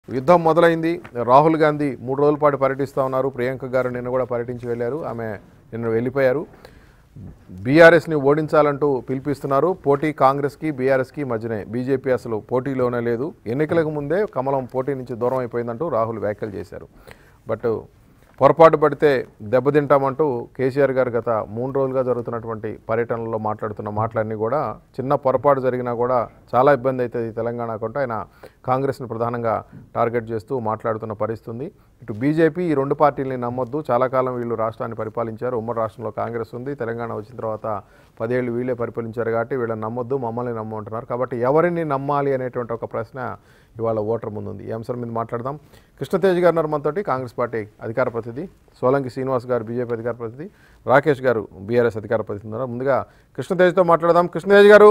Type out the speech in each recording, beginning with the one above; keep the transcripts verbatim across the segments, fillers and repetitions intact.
యుద్ధం మొదలైంది. రాహుల్ గాంధీ మూడు రోజుల పాటు పర్యటిస్తూ ఉన్నారు. ప్రియాంక గారు నిన్న కూడా పర్యటించి వెళ్ళారు. ఆమె నిన్న వెళ్ళిపోయారు. బీఆర్ఎస్ని ఓడించాలంటూ పిలిపిస్తున్నారు. పోటీ కాంగ్రెస్కి బీఆర్ఎస్కి మధ్యనే. బీజేపీ అసలు పోటీలోనే లేదు. ఎన్నికలకు ముందే కమలం పోటీ నుంచి దూరం అయిపోయిందంటూ రాహుల్ వ్యాఖ్యలు చేశారు. బట్ పొరపాటు పడితే దెబ్బతింటామంటూ కేసీఆర్ గారు గత మూడు రోజులుగా జరుగుతున్నటువంటి పర్యటనలో మాట్లాడుతున్న మాటలన్నీ కూడా చిన్న పొరపాటు జరిగినా కూడా చాలా ఇబ్బంది అవుతుంది తెలంగాణకు అంటూ ఆయన కాంగ్రెస్ని ప్రధానంగా టార్గెట్ చేస్తూ మాట్లాడుతున్న పరిస్థితి ఉంది. ఇటు బీజేపీ ఈ రెండు పార్టీలని నమ్మొద్దు, చాలా కాలం వీళ్ళు రాష్ట్రాన్ని పరిపాలించారు. ఉమ్మడి రాష్ట్రంలో కాంగ్రెస్ ఉంది, తెలంగాణ వచ్చిన తర్వాత పదేళ్ళు వీళ్ళే పరిపాలించారు కాబట్టి వీళ్ళని నమ్మొద్దు, మమ్మల్ని నమ్మంటున్నారు. కాబట్టి ఎవరిని నమ్మాలి అనేటువంటి ఒక ప్రశ్న ఇవాళ ఓటర్ ముందుంది. ఈ అంశం మీద మాట్లాడదాం. కృష్ణతేజ్ గారు ఉన్నారు మనతోటి, కాంగ్రెస్ పార్టీ అధికార ప్రతినిధి. సోలంకి శ్రీనివాస్ గారు బీజేపీ అధికార ప్రతినిధి. రాకేష్ గారు బీఆర్ఎస్ అధికార ప్రతినిధి ఉన్నారు. ముందుగా కృష్ణతేజ్తో మాట్లాడదాం. కృష్ణతేజ్ గారు,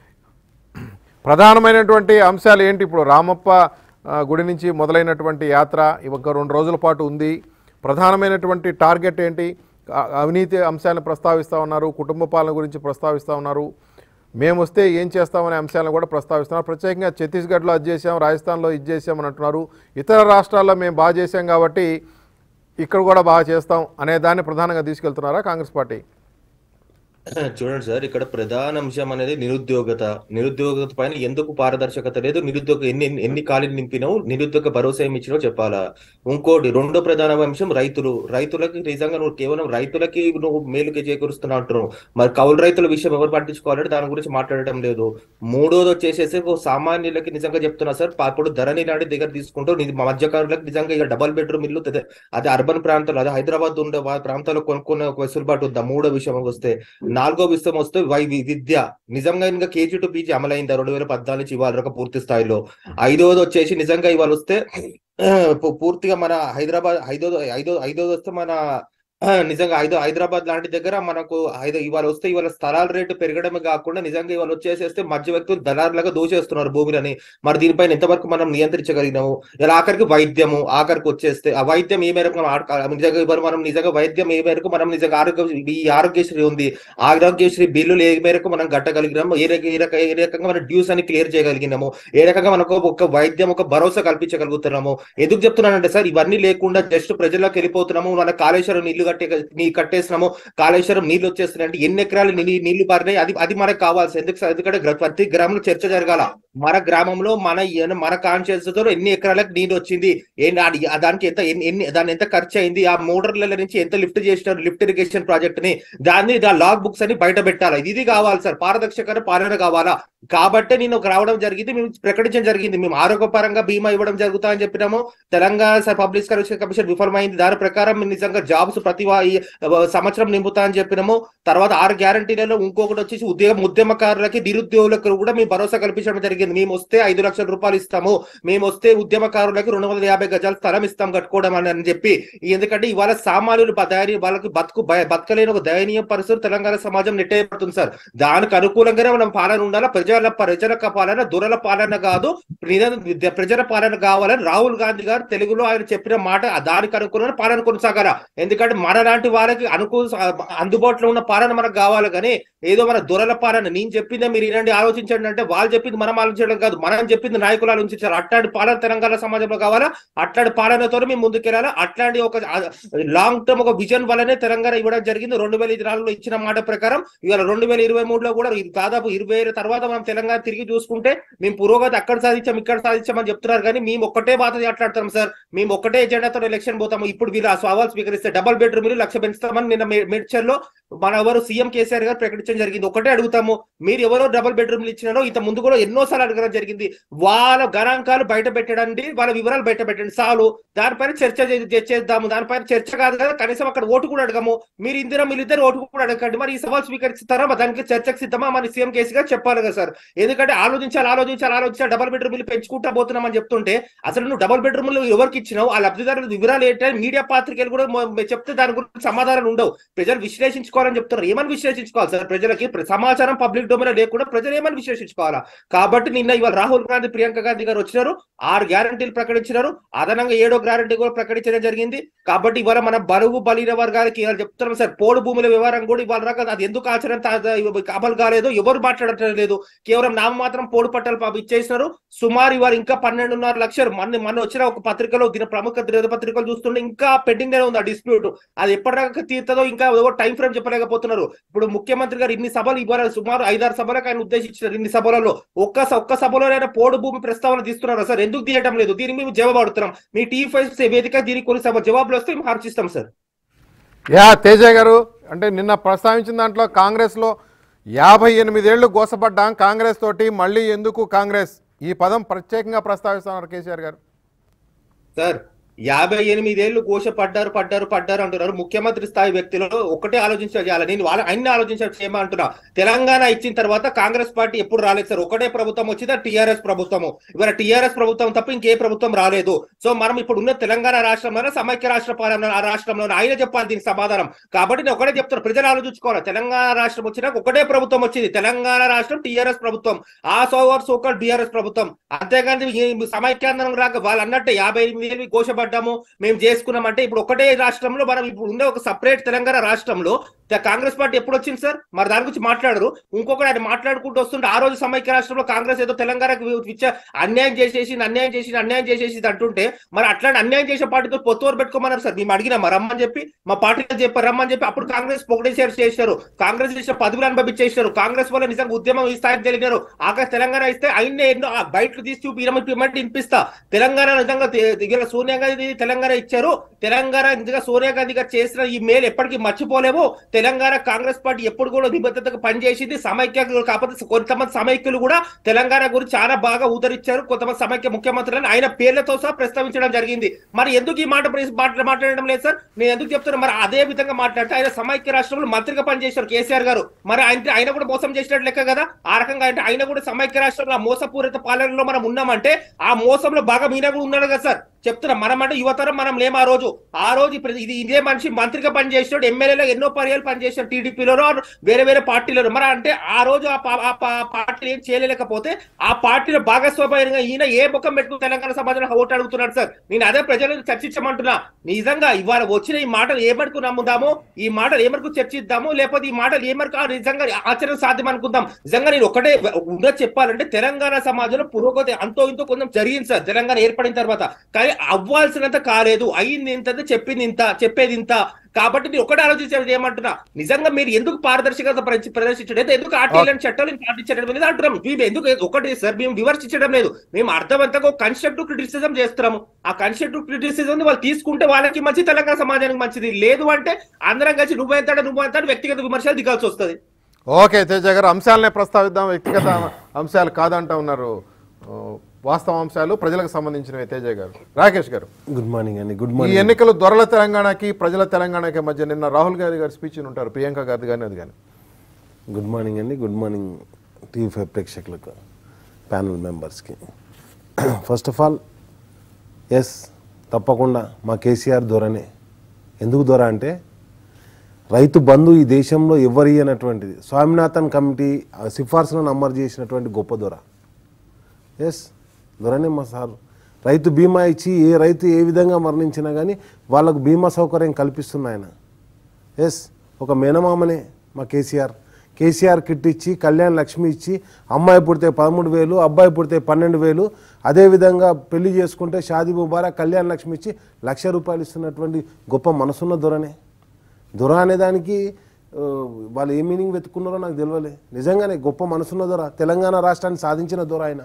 ప్రధానమైనటువంటి అంశాలు ఏంటి? ఇప్పుడు రామప్ప గుడి నుంచి మొదలైనటువంటి యాత్ర ఒక రెండు రోజుల పాటు ఉంది. ప్రధానమైనటువంటి టార్గెట్ ఏంటి? అవినీతి అంశాలను ప్రస్తావిస్తూ ఉన్నారు, కుటుంబ పాలన గురించి ప్రస్తావిస్తూ ఉన్నారు, మేము వస్తే ఏం చేస్తామనే అంశాలను కూడా ప్రస్తావిస్తున్నారు. ప్రత్యేకంగా ఛత్తీస్గఢ్లో అది చేసాం, రాజస్థాన్లో ఇది చేసామని అంటున్నారు. ఇతర రాష్ట్రాల్లో మేము బాగా చేసాం కాబట్టి ఇక్కడ కూడా బాగా చేస్తాం అనే దాన్ని ప్రధానంగా తీసుకెళ్తున్నారా కాంగ్రెస్ పార్టీ? చూడండి సార్, ఇక్కడ ప్రధాన అంశం అనేది నిరుద్యోగత. నిరుద్యోగత పైన ఎందుకు పారదర్శకత లేదు, నిరుద్యోగ ఎన్ని ఎన్ని ఖాళీలు నింపినావు, నిరుద్యోగ భరోసా ఏమి ఇచ్చినావు చెప్పాలా. ఇంకోటి రెండో ప్రధాన అంశం రైతులు. రైతులకి నిజంగా నువ్వు కేవలం రైతులకి నువ్వు మేలుకి చేకూరుస్తున్నా అంటున్నావు. మరి కౌలు రైతుల విషయం ఎవరు పట్టించుకోవాలంటే దాని గురించి మాట్లాడటం లేదు. మూడోది వచ్చేసేసి సామాన్యులకి నిజంగా చెప్తున్నా సార్, ఇప్పుడు ధరణి లాంటి దగ్గర తీసుకుంటూ మధ్యకారులకు నిజంగా ఇక డబల్ బెడ్రూమ్ ఇల్లు అదే అర్బన్ ప్రాంతాలు, అదే హైదరాబాద్ ఉండే ప్రాంతాల్లో కొనుక్కునే ఒక వెసులుబాటు ఉందా? మూడో విషయం వస్తే నాలుగో విషయం వస్తే వై విద్య. నిజంగా ఇంకా కేజీ టు పీజీ అమలైందా రెండు వేల పద్నాలుగు నుంచి ఇవాళ ఒక పూర్తి స్థాయిలో? ఐదోది వచ్చేసి నిజంగా ఇవాళ వస్తే పూర్తిగా మన హైదరాబాద్ ఐదో ఐదో ఐదోది వస్తే మన నిజంగా ఐదో హైదరాబాద్ లాంటి దగ్గర మనకు ఐదో ఇవాళ వస్తే ఇవాళ స్థలాల రేటు పెరగడమే కాకుండా నిజంగా ఇవాళ వచ్చేసేస్తే మధ్య వ్యక్తులు దళారులుగా దోచేస్తున్నారు భూమిని. మరి దీనిపైన ఎంతవరకు మనం నియంత్రించగలిగినాము? ఇలా ఆఖరికి వైద్యము ఆఖరికి వచ్చేస్తే ఆ వైద్యం ఏ మేరకు మనం నిజంగా ఇవ్వరు మనం నిజంగా వైద్యం ఏ మేరకు మనం నిజంగా ఆరోగ్య ఈ ఆరోగ్యశ్రీ ఉంది, ఆరోగ్యశ్రీ బిల్లులు ఏ మేరకు మనం కట్టగలిగినాము, ఏ రక ఏ రకంగా మనం డ్యూస్ అని క్లియర్ చేయగలిగినాము, ఏ రకంగా మనకు ఒక వైద్యం ఒక భరోసా కల్పించగలుగుతున్నాము. ఎందుకు చెప్తున్నానంటే సార్, ఇవన్నీ లేకుండా జస్ట్ ప్రజల్లోకి వెళ్ళిపోతున్నాము, మన కాళేశ్వరం నీళ్లు కట్టే నీ కట్టేసినాము, కాళేశ్వరం నీళ్లు వచ్చేస్తున్నాయి అంటే ఎన్ని ఎకరాలు నీళ్లు పారినాయి, అది అది మనకు కావాల్సి. ఎందుకు ఎందుకంటే ప్రతి గ్రామంలో చర్చ జరగాల. మన గ్రామంలో మన మన కాన్షియన్స్ తో ఎన్ని ఎకరాలకు నీళ్ళు వచ్చింది, దానికి ఎంత ఎన్ని దాని ఎంత ఖర్చు అయింది, ఆ మోటార్ల నుంచి ఎంత లిఫ్ట్ చేసినారు లిఫ్ట్ ఇరిగేషన్ ప్రాజెక్ట్ ని, దాన్ని లాగ్ బుక్స్ అని బయట పెట్టాలి. ఇది కావాలి సార్, పారదర్శక పాలన కావాలా. కాబట్టి నేను రావడం జరిగింది, మేము ప్రకటించడం జరిగింది. మేము ఆరోగ్యపరంగా బీమా ఇవ్వడం జరుగుతామని చెప్పినాము. తెలంగాణ పబ్లిక్ సర్వీస్ కమిషన్ విఫలమైంది, దాని ప్రకారం నిజంగా జాబ్స్ ప్రతి సంవత్సరం నింపుతా అని చెప్పినాము. తర్వాత ఆరు గ్యారంటీలలో ఇంకొకటి వచ్చేసి ఉద్యోగం ఉద్యమకారులకి నిరుద్యోగులకు కూడా మేము భరోసా కల్పించడం జరిగింది. మేము వస్తే ఐదు లక్షల రూపాయలు ఇస్తాము, మేము వస్తే ఉద్యమకారులకి రెండు వందల యాభై గజాల స్థలం ఇస్తాం కట్టుకోవడం అని అని చెప్పి. ఎందుకంటే ఇవాళ సామాన్యులు వాళ్ళకి బతుకు బతకలేని ఒక దయనీయ పరిస్థితి తెలంగాణ సమాజం నెట్టేయబడుతుంది సార్. దానికి అనుకూలంగానే మనం పాలన ఉండాలా. ప్రజల ప్రజల పాలన దురల పాలన కాదు, ప్రజల పాలన కావాలని రాహుల్ గాంధీ గారు తెలుగులో ఆయన చెప్పిన మాట. దానికి అనుకూలంగా పాలన కొనసాగాల. ఎందుకంటే మన లాంటి వాళ్ళకి అనుకూల అందుబాటులో ఉన్న పాలన మనకు కావాలి, కానీ ఏదో మన దొరల పాలన నేను చెప్పిందే మీరు ఇలాంటి ఆలోచించండి అంటే వాళ్ళు చెప్పింది మనం ఆలోచించడం కాదు, మనం చెప్పింది నాయకులు ఆలోచించారు. అట్లాంటి పాలన తెలంగాణ సమాజంలో కావాలా, అట్లాంటి పాలనతో మేము ముందుకెళ్ళాలా. అట్లాంటి ఒక లాంగ్ టర్మ్ ఒక విజన్ వల్లనే తెలంగాణ ఇవ్వడం జరిగింది. రెండు వేల ఇరవై నాలుగులో ఇచ్చిన మాట ప్రకారం ఇవాళ రెండు వేల ఇరవై మూడులో కూడా దాదాపు ఇరవై ఏళ్ళ తర్వాత మనం తెలంగాణ తిరిగి చూసుకుంటే మేము పురోగతి అక్కడ సాధించాం ఇక్కడ సాధించామని చెప్తున్నారు, కానీ మేము ఒక్కటే బాధ మాట్లాడతాం సార్. మేము ఒక్కటే ఎజెండాతో ఎలక్షన్ పోతాము. ఇప్పుడు వీళ్ళు ఆ సవాల్ స్వీకరిస్తే డబల్ బెడ్రూమ్ లక్ష పెంచుతామని నిన్న మేడ్చల్లో మన ఎవరు సీఎం కేసీఆర్ గారు ప్రకటించడం జరిగింది. ఒకటే అడుగుతాము, మీరు ఎవరో డబుల్ బెడ్రూమ్లు ఇచ్చినారో ఇంత ముందు కూడా ఎన్నోసార్లు అడగడం జరిగింది. వాళ్ళ గణాంకాలు బయట పెట్టండి, వాళ్ళ వివరాలు బయట పెట్టండి చాలు. దానిపైన చర్చ చేద్దాము. దానిపైన చర్చ కాదు కదా, కనీసం అక్కడ ఓటు కూడా అడగము. మీరు ఇందిరా మీరిద్దరు ఓటు కూడా అడగండి. మరి ఈ సవాల్ స్వీకరిస్తారా, దానికి చర్చకు సిద్ధమా మన సీఎం కేసీఆర్ చెప్పాలి కదా సార్. ఎందుకంటే ఆలోచించాలి ఆలోచించాలి ఆలోచించాలి డబుల్ బెడ్రూమ్లు పెంచుకుంటా పోతున్నామని చెప్తుంటే అసలు నువ్వు డబుల్ బెడ్రూమ్లు ఎవరికి ఇచ్చినావు, ఆ లబ్ధిదారుల వివరాలు ఏంటంటే మీడియా పాత్రికలు కూడా చెప్తే దాని గురించి సమాధానాలు ఉండవు. ప్రజలు విశ్లేషించుకో విశ్లేషించుకోవాలని చెప్తున్నారు. ఏమని విశ్లేషించుకోవాలి సార్? ప్రజలకి సమాచారం పబ్లిక్ డొమైన్ లేకుండా ప్రజలు ఏమని విశ్లేషించుకోవాలా? కాబట్టి నిన్న ఇవాళ రాహుల్ గాంధీ ప్రియాంక గాంధీ గారు వచ్చినారు, ఆరు గ్యారంటీలు ప్రకటించినారు, అదనంగా ఏడో గ్యారంటీ కూడా ప్రకటించడం జరిగింది. కాబట్టి ఇవాళ మన బరువు బలిన వర్గాలకి ఇవాళ చెప్తున్నాం సార్, పోడు భూముల వ్యవహారం కూడా ఇవాళ రాక అది ఎందుకు ఆచరణ అమలు కాలేదు, ఎవరు మాట్లాడటం లేదు. కేవలం నామ మాత్రం పోడు పట్టాలు ఇచ్చేసినారు. సుమారు ఇవాళ ఇంకా పన్నెండున్నర లక్షలు మన మన వచ్చిన ఒక పత్రికలో దిన ప్రముఖ దినపత్రికలు చూస్తుంటే ఇంకా పెండింగ్ గానే ఉంది ఆ డిస్ప్యూట్. అది ఎప్పటిదాకా తీరుతుందో ఇంకా టైం ఫ్రేమ్ చెప్పలేకపోతున్నారు. ఇప్పుడు ముఖ్యమంత్రి గారు ఇన్ని సభలు ఇవాళ సుమారు ఐదారు సభలకు ఆయన ఉద్దేశించారు. ఇన్ని సభలలో ఒక్క ఒక్క సభలో అయినా పోడు భూమి ప్రస్తావన తీస్తున్నారు సార్, ఎందుకు తీయటం లేదు? దీనికి మేము జవాబు అడుగుతున్నాం. మీ టీవీ ఫైవ్ వేదిక దీనికి కొన్ని సభ జవాబులు వస్తే మేము హర్షిస్తాం సార్. యా తేజ గారు, అంటే నిన్న ప్రస్తావించిన దాంట్లో కాంగ్రెస్లో యాభై ఎనిమిదేళ్లు గోసపడ్డాం కాంగ్రెస్ తోటి, మళ్ళీ ఎందుకు కాంగ్రెస్, ఈ పదం ప్రత్యేకంగా ప్రస్తావిస్తున్నారు కేసీఆర్ గారు. సార్ యాభై ఎనిమిదేళ్లు ఘోష పడ్డారు పడ్డారు పడ్డారు అంటున్నారు. ముఖ్యమంత్రి స్థాయి వ్యక్తిలో ఒకటే ఆలోచించాలి, నేను వాళ్ళ అన్ని ఆలోచించాలి చేయమంటున్నా. తెలంగాణ ఇచ్చిన తర్వాత కాంగ్రెస్ పార్టీ ఎప్పుడు రాలేదు సార్, ఒకటే ప్రభుత్వం వచ్చిందా టీఆర్ఎస్ ప్రభుత్వము. ఇవాళ టీఆర్ఎస్ ప్రభుత్వం తప్ప ఇంకే ప్రభుత్వం రాలేదు. సో మనం ఇప్పుడు ఉన్న తెలంగాణ రాష్ట్రంలోనే సమైక్య రాష్ట్ర పాలన ఆ రాష్ట్రంలో ఆయన చెప్పాలి దీనికి సమాధానం. కాబట్టి నేను ఒకటే చెప్తాను, ప్రజలు ఆలోచించుకోవాలి. తెలంగాణ రాష్ట్రం వచ్చినాక ఒకటే ప్రభుత్వం వచ్చింది, తెలంగాణ రాష్ట్రం టీఆర్ఎస్ ప్రభుత్వం, ఆ సోవర్ సోకల్ టీఆర్ఎస్ ప్రభుత్వం. అంతేగాని సమైక్యాంధ్రం రాక వాళ్ళు అన్నట్టు యాభై ఎనిమిది ఘోష మేము చేసుకున్నామంటే ఇప్పుడు ఒకటే రాష్ట్రంలో మనం ఇప్పుడు ఉండే ఒక సపరేట్ తెలంగాణ రాష్ట్రంలో కాంగ్రెస్ పార్టీ ఎప్పుడు వచ్చింది సార్? మరి దాని గురించి మాట్లాడరు. ఇంకొకటి ఆయన మాట్లాడుకుంటూ వస్తుంటే ఆ రోజు సమైక్య రాష్ట్రంలో కాంగ్రెస్ ఏదో తెలంగాణకు అన్యాయం చేసేసి అన్యాయం చేసి అన్యాయం చేసేసి అంటుంటే మరి అట్లాంటి అన్యాయం చేసే పార్టీతో పొత్తువరు పెట్టుకోమన్నారు సార్. మేము అడిగినా మా రమ్మని చెప్పి మా పార్టీలో చెప్పారు రమ్మని చెప్పి, అప్పుడు కాంగ్రెస్ పొగడేసారు చేశారు, కాంగ్రెస్ చేసిన పదవులు అనుభవించేసారు. కాంగ్రెస్ వల్ల నిజంగా ఉద్యమం ఈ స్థాయికి తెలియనారు. ఆకాశ తెలంగాణ ఇస్తే అయిన ఎన్నో బయటకు తీసి చూపి ఇరవై వినిపిస్తా తెలంగాణ నిజంగా సోనియా గాంధీ తెలంగాణ ఇచ్చారు. తెలంగాణ నిజంగా సోనియా గాంధీ గారు చేసిన ఈ మేలు ఎప్పటికీ మర్చిపోలేము. తెలంగాణ కాంగ్రెస్ పార్టీ ఎప్పుడు కూడా నిబద్ధతగా పనిచేసింది. సమైక్య కాకపోతే కొంతమంది సమైక్యులు కూడా తెలంగాణ గురించి చాలా బాగా ఉదరించారు. కొంతమంది సమైక్య ముఖ్యమంత్రులను ఆయన పేర్లతో సహా ప్రస్తావించడం జరిగింది. మరి ఎందుకు ఈ మాట మాట్లాడడం లేదు సార్? నేను ఎందుకు చెప్తున్నా, మరి అదే విధంగా మాట్లాడితే ఆయన సమైక్య రాష్ట్రంలో మంత్రిగా పనిచేశారు కేసీఆర్ గారు. మరి ఆయన ఆయన కూడా మోసం చేసినట్టు లెక్క కదా. ఆ రకంగా అంటే ఆయన కూడా సమైక్య రాష్ట్రంలో మోసపూరిత పాలనలో మనం ఉన్నామంటే ఆ మోసంలో బాగా మీనా కూడా ఉన్నాడు కదా సార్. చెప్తున్నా మనం అంటే యువతరం మనం లేము. ఆ రోజు ఆ రోజు ఇది ఇదే మనిషి మంత్రిగా పనిచేసాడు, ఎమ్మెల్యేలో ఎన్నో పర్యాలు పనిచేశాడు, టీడీపీలో వేరే వేరే పార్టీలో. మరి అంటే ఆ రోజు ఆ పార్టీ ఏం చేయలేకపోతే ఆ పార్టీలో భాగస్వామ్యంగా ఈయన ఏ ముఖం పెట్టుకుని తెలంగాణ సమాజంలో ఓటు అడుగుతున్నాడు సార్. నేను అదే ప్రజలను చర్చించమంటున్నా. నిజంగా ఇవాళ వచ్చిన ఈ మాటలు ఏమనుకు నమ్ముదాము, ఈ మాటలు ఏమరకు చర్చిద్దాము, లేకపోతే ఈ మాటలు ఏమరకు నిజంగా ఆచరణ సాధ్యం అనుకుందాం. నిజంగా నేను ఒకటే ఉన్నది చెప్పాలంటే తెలంగాణ సమాజంలో పురోగతి అంతో ఇంతో కొంచెం జరిగింది సార్ తెలంగాణ ఏర్పడిన తర్వాత. కానీ అవ్వాల్సినంత కాలేదు, అయింది ఇంత, చెప్పింది ఇంత, చెప్పేది ఇంత. కాబట్టి నేను ఒకటి ఆలోచించేది ఏమంటున్నా, నిజంగా మీరు ఎందుకు పారదర్శకత ప్రదర్శించడం, ఎందుకు ఆర్టీఎల్ చట్టాలను పాటించడం అనేది అంటున్నాం. మేము ఎందుకు ఒకటి సార్ మేము విమర్శించడం లేదు, మేము అర్థవంతంగా కన్స్ట్రక్టివ్ క్రిటిసిజం చేస్తున్నాము. ఆ కన్స్ట్రక్టివ్ క్రిటిసిజం వాళ్ళు తీసుకుంటే వాళ్ళకి మంచి, తెలంగాణ సమాజానికి మంచిది. లేదు అంటే అందరం కలిసి నువ్వు ఎంత నువ్వు ఎంత వ్యక్తిగత విమర్శలు దిగాల్సి వస్తుంది. ఓకే తేజ గారు, అంశాలనే ప్రస్తావిద్దాం, వ్యక్తిగత అంశాలు కాదంటా ఉన్నారు. వాస్తవ అంశాలు ప్రజలకు సంబంధించినవి తేజ గారు. రాకేష్ గారు గుడ్ మార్నింగ్ అండి. గుడ్ ఈ మార్నింగ్. ఎన్నికలు దొరల తెలంగాణకి ప్రజల తెలంగాణకి మధ్య నిన్న రాహుల్ గాంధీ గారు స్పీచ్ ఉంటారు, ప్రియాంక గారిది కానీ అది కానీ. గుడ్ మార్నింగ్ అండి. గుడ్ మార్నింగ్ టీవీ ఫైవ్ ప్రేక్షకులకు, ప్యానల్ మెంబర్స్కి. ఫస్ట్ ఆఫ్ ఆల్ ఎస్, తప్పకుండా మా కేసీఆర్ దొరనే. ఎందుకు దొర అంటే రైతు బంధు ఈ దేశంలో ఎవరి అయినటువంటిది స్వామినాథన్ కమిటీ సిఫార్సులను అమలు చేసినటువంటి గొప్ప దొర. ఎస్, దొరనే మా సార్. రైతు బీమా ఇచ్చి ఏ రైతు ఏ విధంగా మరణించినా కానీ వాళ్ళకు బీమా సౌకర్యం కల్పిస్తున్న ఆయన. ఎస్, ఒక మేనమామనే మా కేసీఆర్. కేసీఆర్ కిట్ ఇచ్చి, కళ్యాణ్ లక్ష్మి ఇచ్చి, అమ్మాయి పుడితే పదమూడు వేలు అబ్బాయి పుడితే పన్నెండు వేలు అదేవిధంగా పెళ్లి చేసుకుంటే షాదీ ముబారక్ కళ్యాణ్ లక్ష్మి ఇచ్చి లక్ష రూపాయలు ఇస్తున్నటువంటి గొప్ప మనసున్న దొరనే. దొర అనేదానికి వాళ్ళు ఏ మీనింగ్ వెతుక్కున్నారో నాకు తెలియలే. నిజంగానే గొప్ప మనసున్న దొర, తెలంగాణ రాష్ట్రాన్ని సాధించిన దొర ఆయన.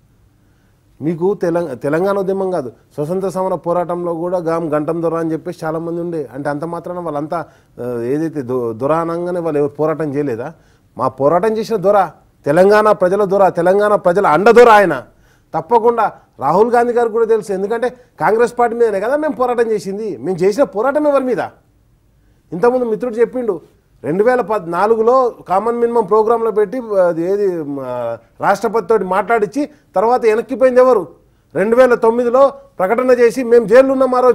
మీకు తెలంగాణ తెలంగాణ ఉద్యమం కాదు, స్వతంత్ర సమర పోరాటంలో కూడా గాం గంటం దొర అని చెప్పేసి చాలామంది ఉండే. అంటే అంత మాత్రాన వాళ్ళంతా ఏదైతే దొ దొర అనగానే వాళ్ళు ఎవరు పోరాటం చేయలేదా? మా పోరాటం చేసిన దొర, తెలంగాణ ప్రజల దొర, తెలంగాణ ప్రజల అండ దొర ఆయన. తప్పకుండా రాహుల్ గాంధీ గారు కూడా తెలుసు, ఎందుకంటే కాంగ్రెస్ పార్టీ మీదనే కదా మేము పోరాటం చేసింది. మేము చేసిన పోరాటం ఎవరి మీద? ఇంతకుముందు మిత్రుడు చెప్పిండు, రెండు వేల పద్నాలుగులో కామన్ మినిమం ప్రోగ్రాంలో పెట్టి ఏది రాష్ట్రపతితో మాట్లాడించి తర్వాత వెనక్కిపోయింది ఎవరు? రెండు వేల తొమ్మిదిలో ప్రకటన చేసి మేము జైల్లో ఉన్నాం. ఆ రోజు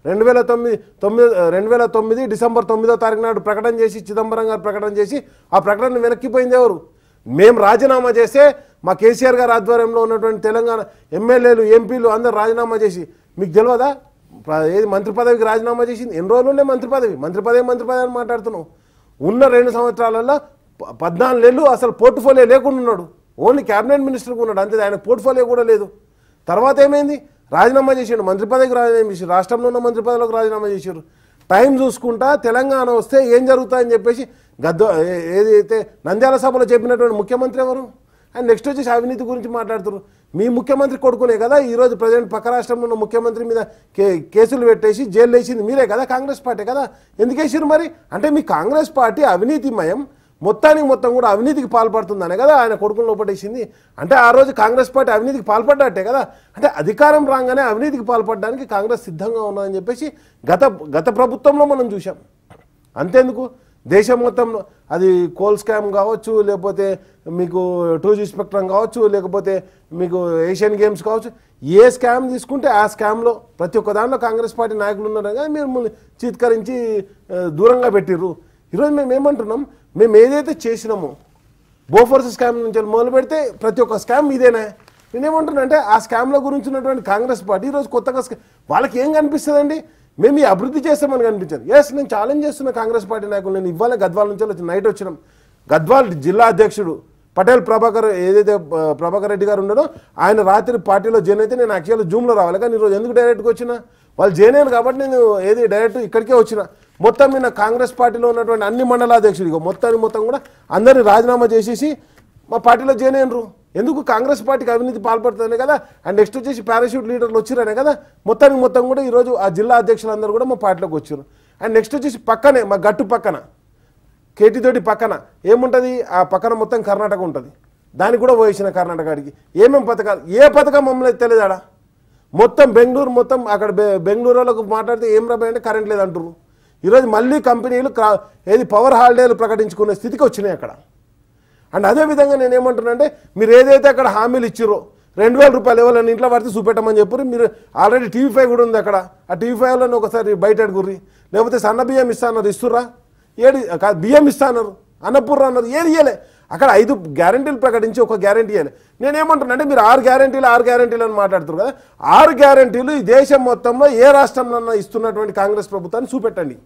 రెండు వేల తొమ్మిది తొమ్మిది రెండు వేల తొమ్మిది డిసెంబర్ తొమ్మిదో తారీఖు నాడు ప్రకటన చేసి చిదంబరం గారు ప్రకటన చేసి ఆ ప్రకటన వెనక్కిపోయింది ఎవరు? మేము రాజీనామా చేస్తే మా కేసీఆర్ గారు ఆధ్వర్యంలో ఉన్నటువంటి తెలంగాణ ఎమ్మెల్యేలు ఎంపీలు అందరూ రాజీనామా చేసి, మీకు తెలియదా ఏది మంత్రి పదవికి రాజీనామా చేసింది? ఎన్ని రోజులు ఉండే మంత్రి పదవి మంత్రి పదవి మంత్రి పదవి అని మాట్లాడుతున్నాం. ఉన్న రెండు సంవత్సరాలలో పద్నాలుగేళ్ళు అసలు పోర్ట్ఫోలియో లేకుండా ఉన్నాడు, ఓన్లీ క్యాబినెట్ మినిస్టర్గా ఉన్నాడు అంతే, ఆయన పోర్ట్ఫోలియో కూడా లేదు. తర్వాత ఏమైంది? రాజీనామా చేసాడు, మంత్రి పదవికి రాజీనామా చేశారు, రాష్ట్రంలో ఉన్న మంత్రి పదవికి రాజీనామా చేశారు. టైం చూసుకుంటా తెలంగాణ వస్తే ఏం జరుగుతాయని చెప్పేసి గద్ద ఏదైతే నంద్యాల సభలో చెప్పినటువంటి ముఖ్యమంత్రి ఎవరు? అండ్ నెక్స్ట్ వచ్చేసి అవినీతి గురించి మాట్లాడుతున్నారు. మీ ముఖ్యమంత్రి కొడుకునే కదా ఈరోజు ప్రజెంట్ పక్క రాష్ట్రంలో ఉన్న ముఖ్యమంత్రి మీద కే కేసులు పెట్టేసి జైలు వేసింది మీరే కదా, కాంగ్రెస్ పార్టీ కదా. ఎందుకు వేసారు మరి? అంటే మీ కాంగ్రెస్ పార్టీ అవినీతిమయం, మొత్తానికి మొత్తం కూడా అవినీతికి పాల్పడుతుందనే కదా ఆయన కొడుకుని లోపటేసింది. అంటే ఆ రోజు కాంగ్రెస్ పార్టీ అవినీతికి పాల్పడ్డట్టే కదా. అంటే అధికారం రాగానే అవినీతికి పాల్పడడానికి కాంగ్రెస్ సిద్ధంగా ఉన్నదని చెప్పేసి గత గత ప్రభుత్వంలో మనం చూసాం. అంతేందుకు దేశం మొత్తంలో అది కోల్ స్కామ్ కావచ్చు, లేకపోతే మీకు టూ జీ స్పెక్ట్రమ్ కావచ్చు, లేకపోతే మీకు ఏషియన్ గేమ్స్ కావచ్చు, ఏ స్కామ్ తీసుకుంటే ఆ స్కామ్లో ప్రతి ఒక్క దాంట్లో కాంగ్రెస్ పార్టీ నాయకులు ఉన్నారు కదా, మీరు చీత్కరించి దూరంగా పెట్టిర్రు. ఈరోజు మేము ఏమంటున్నాం, మేము ఏదైతే చేసినామో బోఫోర్స్ స్కామ్ నుంచి మొదలు పెడితే ప్రతి ఒక్క స్కామ్ ఇదేనా. నేనేమంటున్నా అంటే ఆ స్కామ్ల గురించి ఉన్నటువంటి కాంగ్రెస్ పార్టీ ఈరోజు కొత్తగా వాళ్ళకి ఏం కనిపిస్తుందండి? మేము ఈ అభివృద్ధి చేస్తామని కనిపించింది. ఎస్, నేను ఛాలెంజ్ చేస్తున్న కాంగ్రెస్ పార్టీ నాయకులు. నేను ఇవాళ గద్వాల నుంచి వచ్చి నైట్ వచ్చినాం. గద్వాల్ జిల్లా అధ్యక్షుడు పటేల్ ప్రభాకర్ ఏదైతే ప్రభాకర్ రెడ్డి గారు ఉన్నారో ఆయన రాత్రి పార్టీలో జాయిన్ అయితే నేను యాక్చువల్గా జూమ్లో రావాలి, కానీ ఈరోజు ఎందుకు డైరెక్ట్గా వచ్చినా వాళ్ళు జాయిన్ అయ్యాను కాబట్టి నేను ఏది డైరెక్ట్ ఇక్కడికే వచ్చిన. మొత్తం నిన్న కాంగ్రెస్ పార్టీలో ఉన్నటువంటి అన్ని మండలాధ్యక్షుడిగా మొత్తాన్ని మొత్తం కూడా అందరినీ రాజీనామా చేసేసి మా పార్టీలో జాయిన్ అయ్యారు. ఎందుకు? కాంగ్రెస్ పార్టీకి అవినీతి పాల్పడుతుందనే కదా. అండ్ నెక్స్ట్ వచ్చేసి పారాషూట్ లీడర్లు వచ్చిరనే కదా. మొత్తానికి మొత్తం కూడా ఈరోజు ఆ జిల్లా అధ్యక్షులందరూ కూడా మా పార్టీలోకి వచ్చారు. అండ్ నెక్స్ట్ వచ్చేసి పక్కనే మా గట్టు పక్కన కేటీతోటి పక్కన ఏముంటుంది, ఆ పక్కన మొత్తం కర్ణాటక ఉంటుంది, దానికి కూడా పోయేసిన కర్ణాటకకి ఏమేమి పథకాలు, ఏ పథకం మమ్మల్ని తెలియదాడా. మొత్తం బెంగళూరు మొత్తం అక్కడ బెంగళూరు వాళ్ళకు మాట్లాడితే ఏం రాబాయి అంటే కరెంట్ లేదంటారు. ఈరోజు మళ్ళీ కంపెనీలు ఏది పవర్ హాలిడేలు ప్రకటించుకునే స్థితికి వచ్చినాయి అక్కడ. అండ్ అదేవిధంగా నేను ఏమంటున్నా అంటే మీరు ఏదైతే అక్కడ హామీలు ఇచ్చిరో రెండు వేల రూపాయలు ఎవరైనా ఇంట్లో పడితే చూపెట్టమని చెప్పారు. మీరు ఆల్రెడీ టీవీ ఫైవ్ కూడా ఉంది అక్కడ, ఆ టీవీ ఫైవ్లో ఒకసారి బయట అడుగుర్రి. లేకపోతే సన్న బియ్యం ఇస్తాన్నారు, ఇస్తుర్రా? ఏడు బియ్యం ఇస్తాన్నారు, అన్నపూర్ర అన్నారు, ఏది ఇయ్యలే. అక్కడ ఐదు గ్యారంటీలు ప్రకటించి ఒక గ్యారంటీ ఇవ్వాలి. నేనేమంటున్నా అంటే మీరు ఆరు గ్యారంటీలు ఆరు గ్యారంటీలు అని మాట్లాడుతున్నారు కదా. ఆరు గ్యారంటీలు ఈ దేశం మొత్తంలో ఏ రాష్ట్రంలో ఇస్తున్నటువంటి కాంగ్రెస్ ప్రభుత్వాన్ని చూపెట్టండి.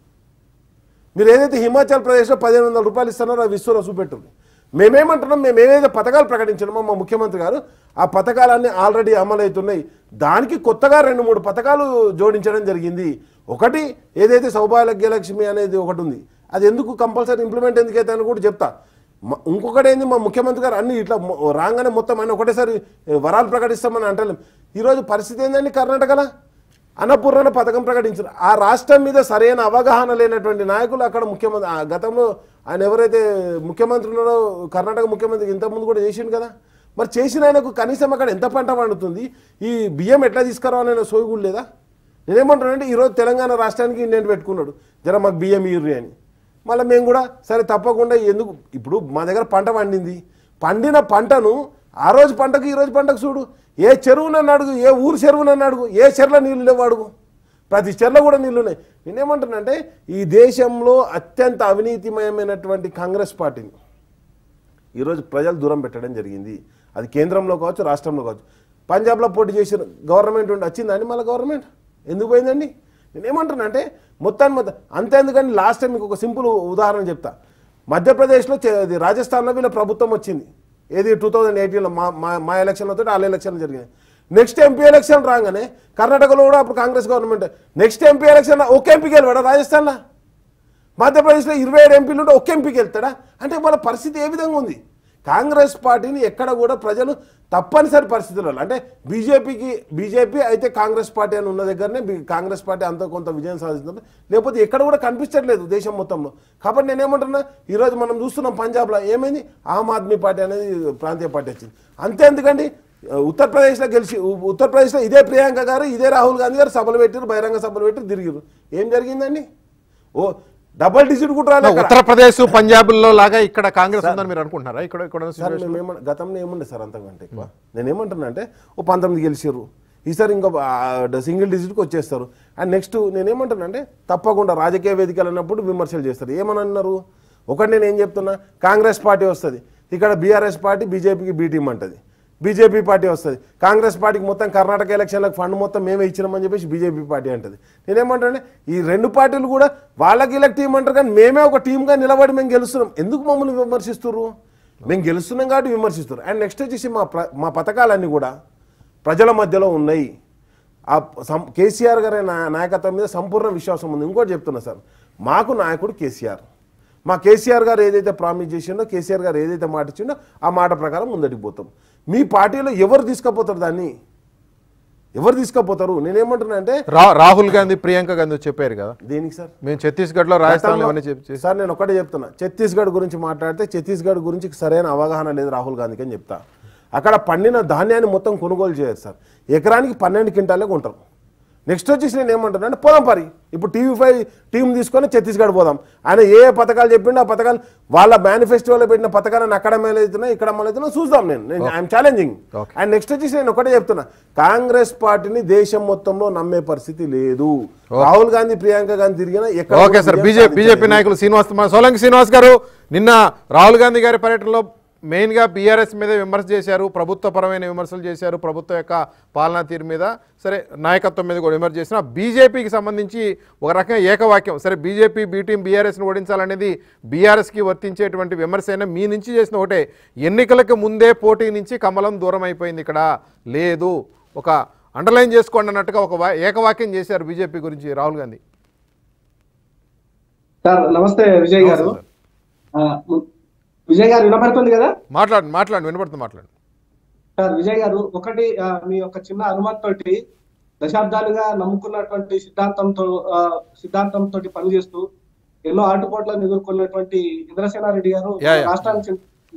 మీరు ఏదైతే హిమాచల్ ప్రదేశ్లో పదిహేను వందల రూపాయలు ఇస్తున్నారో ఆ విశ్వలో చూపెట్టండి. మేమేమంటున్నాం, మేము ఏదైతే పథకాలు ప్రకటించినామో మా ముఖ్యమంత్రి గారు ఆ పథకాలన్నీ ఆల్రెడీ అమలవుతున్నాయి. దానికి కొత్తగా రెండు మూడు పథకాలు జోడించడం జరిగింది. ఒకటి ఏదైతే సౌభాగ్యలక్ష్మి అనేది ఒకటి ఉంది, అది ఎందుకు కంపల్సరీ ఇంప్లిమెంట్ ఎందుకైతే అని కూడా చెప్తా. ఇంకొకటి ఏంది, మా ముఖ్యమంత్రి గారు అన్ని ఇట్లా రాగానే మొత్తం ఆయన ఒకటేసారి వరాలు ప్రకటిస్తామని అంటలేం. ఈరోజు పరిస్థితి ఏంటండి, కర్ణాటకలో అన్నపూర్ణ పథకం ప్రకటించారు. ఆ రాష్ట్రం మీద సరైన అవగాహన లేనటువంటి నాయకులు అక్కడ ముఖ్యమంత్రి గతంలో ఆయన ఎవరైతే ముఖ్యమంత్రి ఉన్నారో కర్ణాటక ముఖ్యమంత్రి ఇంతకుముందు కూడా చేసిండు కదా. మరి చేసిన ఆయనకు కనీసం అక్కడ ఎంత పంట పండుతుంది, ఈ బియ్యం ఎట్లా తీసుకురావాలనే సోయి కూడా లేదా? నేనేమంటున్నానంటే ఈరోజు తెలంగాణ రాష్ట్రానికి నేను పెట్టుకున్నాడు జర మాకు బియ్యం ఇర్రి అని. మళ్ళీ మేము కూడా సరే తప్పకుండా ఎందుకు, ఇప్పుడు మా దగ్గర పంట పండింది, పండిన పంటను ఆ రోజు పంటకు ఈ రోజు పంటకు చూడు, ఏ చెరువునన్ను అడుగు, ఏ ఊరు చెరువునన్ను అడుగు, ఏ చెర్ల నీళ్ళు లేవు అడుగు, ప్రతి చెర్ల కూడా నీళ్ళు ఉన్నాయి. నేనేమంటున్నానంటే ఈ దేశంలో అత్యంత అవినీతిమయమైనటువంటి కాంగ్రెస్ పార్టీని ఈరోజు ప్రజలు దూరం పెట్టడం జరిగింది. అది కేంద్రంలో కావచ్చు, రాష్ట్రంలో కావచ్చు. పంజాబ్లో పోటీ చేసిన గవర్నమెంట్ ఉండి వచ్చిందండి, మళ్ళీ గవర్నమెంట్ ఎందుకు పోయిందండి? నేనేమంటున్నానంటే మొత్తాన్ని మొత్తం అంతే. ఎందుకంటే లాస్ట్ టైం మీకు ఒక సింపుల్ ఉదాహరణ చెప్తా. మధ్యప్రదేశ్లో రాజస్థాన్లో వీళ్ళ ప్రభుత్వం వచ్చింది, ఏది టూ థౌజండ్ ఎయిటీన్లో మా మా ఎలక్షన్లతో వాళ్ళ ఎలక్షన్లు జరిగినాయి. నెక్స్ట్ ఎంపీ ఎలక్షన్ రాగానే కర్ణాటకలో కూడా అప్పుడు Congress government next MP election ఒక్క ఎంపీకి వెళ్ళాడా రాజస్థాన్లో? మధ్యప్రదేశ్లో ఇరవై ఏడు ఎంపీలు ఉంటే ఒక్క ఎంపీకి వెళ్తాడా? అంటే వాళ్ళ పరిస్థితి ఏ విధంగా ఉంది? కాంగ్రెస్ పార్టీని ఎక్కడ కూడా ప్రజలు తప్పనిసరి పరిస్థితులలో అంటే బీజేపీకి బీజేపీ అయితే కాంగ్రెస్ పార్టీ అని ఉన్న దగ్గరనే కాంగ్రెస్ పార్టీ అంత కొంత విజయం సాధిస్తుంది, లేకపోతే ఎక్కడ కూడా కనిపించట్లేదు దేశం మొత్తంలో. కాబట్టి నేనేమంటున్నా, ఈరోజు మనం చూస్తున్నాం పంజాబ్లో ఏమైంది, ఆమ్ ఆద్మీ పార్టీ అనేది ప్రాంతీయ పార్టీ వచ్చింది. అంతే ఎందుకండి, ఉత్తరప్రదేశ్లో గెలిచి ఉత్తరప్రదేశ్లో ఇదే ప్రియాంక గారు ఇదే రాహుల్ గాంధీ గారు సభలు పెట్టారు, బహిరంగ సభలు పెట్టి తిరిగారు. ఏం జరిగిందండి? ఓ డబల్ డిజిట్ కూడా రాలేదు. ఉత్తరప్రదేశ్ పంజాబ్లో లాగా ఇక్కడ కాంగ్రెస్ ఉందని మీరు అనుకుంటున్నారా? ఇక్కడ ఇక్కడ గతంలో ఏముండే సార్ అంతకంటే ఎక్కువ. నేను ఏమంటున్నా అంటే ఓ పంతొమ్మిది గెలిచారు, ఈసారి ఇంకో సింగిల్ డిజిట్కి వచ్చేస్తారు. అండ్ నెక్స్ట్ నేనేమంటానంటే తప్పకుండా రాజకీయ వేదికలు అన్నప్పుడు విమర్శలు చేస్తారు. ఏమని అన్నారు, ఒకటి నేను ఏం చెప్తున్నా, కాంగ్రెస్ పార్టీ వస్తుంది, ఇక్కడ బీఆర్ఎస్ పార్టీ బీజేపీకి బీ టీం అంటది, బీజేపీ పార్టీ వస్తుంది, కాంగ్రెస్ పార్టీకి మొత్తం కర్ణాటక ఎలక్షన్లకు ఫండ్ మొత్తం మేమే ఇచ్చినామని చెప్పేసి బీజేపీ పార్టీ అంటది. నేనేమంటానంటే ఈ రెండు పార్టీలు కూడా వాళ్ళకి ఇలా టీం అంటారు, కానీ మేమే ఒక టీంగా నిలబడి మేము గెలుస్తున్నాం. ఎందుకు మమ్మల్ని విమర్శిస్తున్నారు? మేము గెలుస్తున్నాం కాబట్టి విమర్శిస్తారు. అండ్ నెక్స్ట్ వచ్చేసి మా ప్ర మా పథకాలన్నీ కూడా ప్రజల మధ్యలో ఉన్నాయి. ఆ సం కేసీఆర్ గారి నాయకత్వం మీద సంపూర్ణ విశ్వాసం ఉంది. ఇంకోటి చెప్తున్నా సార్, మాకు నాయకుడు కేసీఆర్. మా కేసీఆర్ గారు ఏదైతే ప్రామిస్ చేసిండో, కేసీఆర్ గారు ఏదైతే మాట ఇచ్చిండో ఆ మాట ప్రకారం ముందటికి పోతాం. మీ పార్టీలో ఎవరు తీసుకుపోతారు దాన్ని? ఎవరు తీసుకుపోతారు? నేనేమంటున్నా అంటే రాహుల్ గాంధీ, ప్రియాంక గాంధీ చెప్పారు కదా. దేనికి సార్? మేము ఛత్తీస్గఢ్లో రాజస్థాన్లో సార్ నేను ఒకటే చెప్తున్నా, ఛత్తీస్గఢ్ గురించి మాట్లాడితే ఛత్తీస్గఢ్ గురించి సరైన అవగాహన లేదు రాహుల్ గాంధీకి అని చెప్తా. అక్కడ పండిన ధాన్యాన్ని మొత్తం కొనుగోలు చేయరు సార్, ఎకరానికి పన్నెండు క్వింటాలే కొంటారు. నెక్స్ట్ వచ్చేసి నేను ఏమంటున్నా అంటే పోదాం పరి, ఇప్పుడు టీవీ ఫైవ్ టీం తీసుకొని ఛత్తీస్గఢ్ పోదాం. ఆయన ఏ పథకాలు చెప్పిండో ఆ పథకాలు వాళ్ళ మేనిఫెస్టోలో పెట్టిన పథకాలను అక్కడ మేలవుతున్నా ఇక్కడ మేలవుతున్నా చూద్దాం. నేను ఐఎమ్ ఛాలెంజింగ్. అండ్ నెక్స్ట్ వచ్చేసి నేను ఒకటే చెప్తున్నా, కాంగ్రెస్ పార్టీని దేశం మొత్తంలో నమ్మే పరిస్థితి లేదు. రాహుల్ గాంధీ, ప్రియాంక గాంధీ తిరిగినా ఎక్కడ. ఓకే సార్, బీజేపీ బీజేపీ నాయకులు శ్రీనివాస్ సోలంకి శ్రీనివాస్ గారు నిన్న రాహుల్ గాంధీ గారి పర్యటనలో మెయిన్గా బీఆర్ఎస్ మీద విమర్శ చేశారు, ప్రభుత్వపరమైన విమర్శలు చేశారు, ప్రభుత్వం యొక్క పాలనా తీరు మీద, సరే నాయకత్వం మీద కూడా విమర్శ చేసిన బీజేపీకి సంబంధించి ఒక రకంగా ఏకవాక్యం, సరే బీజేపీ బీ టీం బీఆర్ఎస్ని ఓడించాలనేది బీఆర్ఎస్కి వర్తించేటువంటి విమర్శ అయినా మీ నుంచి చేసిన ఒకటే, ఎన్నికలకు ముందే పోటీ నుంచి కమలం దూరం అయిపోయింది, ఇక్కడ లేదు, ఒక అండర్లైన్ చేసుకోండి అన్నట్టుగా ఒక ఏకవాక్యం చేశారు బీజేపీ గురించి రాహుల్ గాంధీ. సార్ నమస్తే విజయ్ గారు. విజయ్ గారు వినపడుతుంది కదా? మాట్లాడు మాట్లాడు వినపడుతుంది మాట్లాడు. సార్ విజయ్ గారు, ఒకటి మీ యొక్క చిన్న అనుమతితోటి దశాబ్దాలుగా నమ్ముకున్నటువంటి సిద్ధాంతంతో సిద్ధాంతంతో పనిచేస్తూ ఎన్నో ఆటుపోట్లను ఎదుర్కొన్నటువంటి ఇంద్రసేనారెడ్డి గారు రాష్ట్రానికి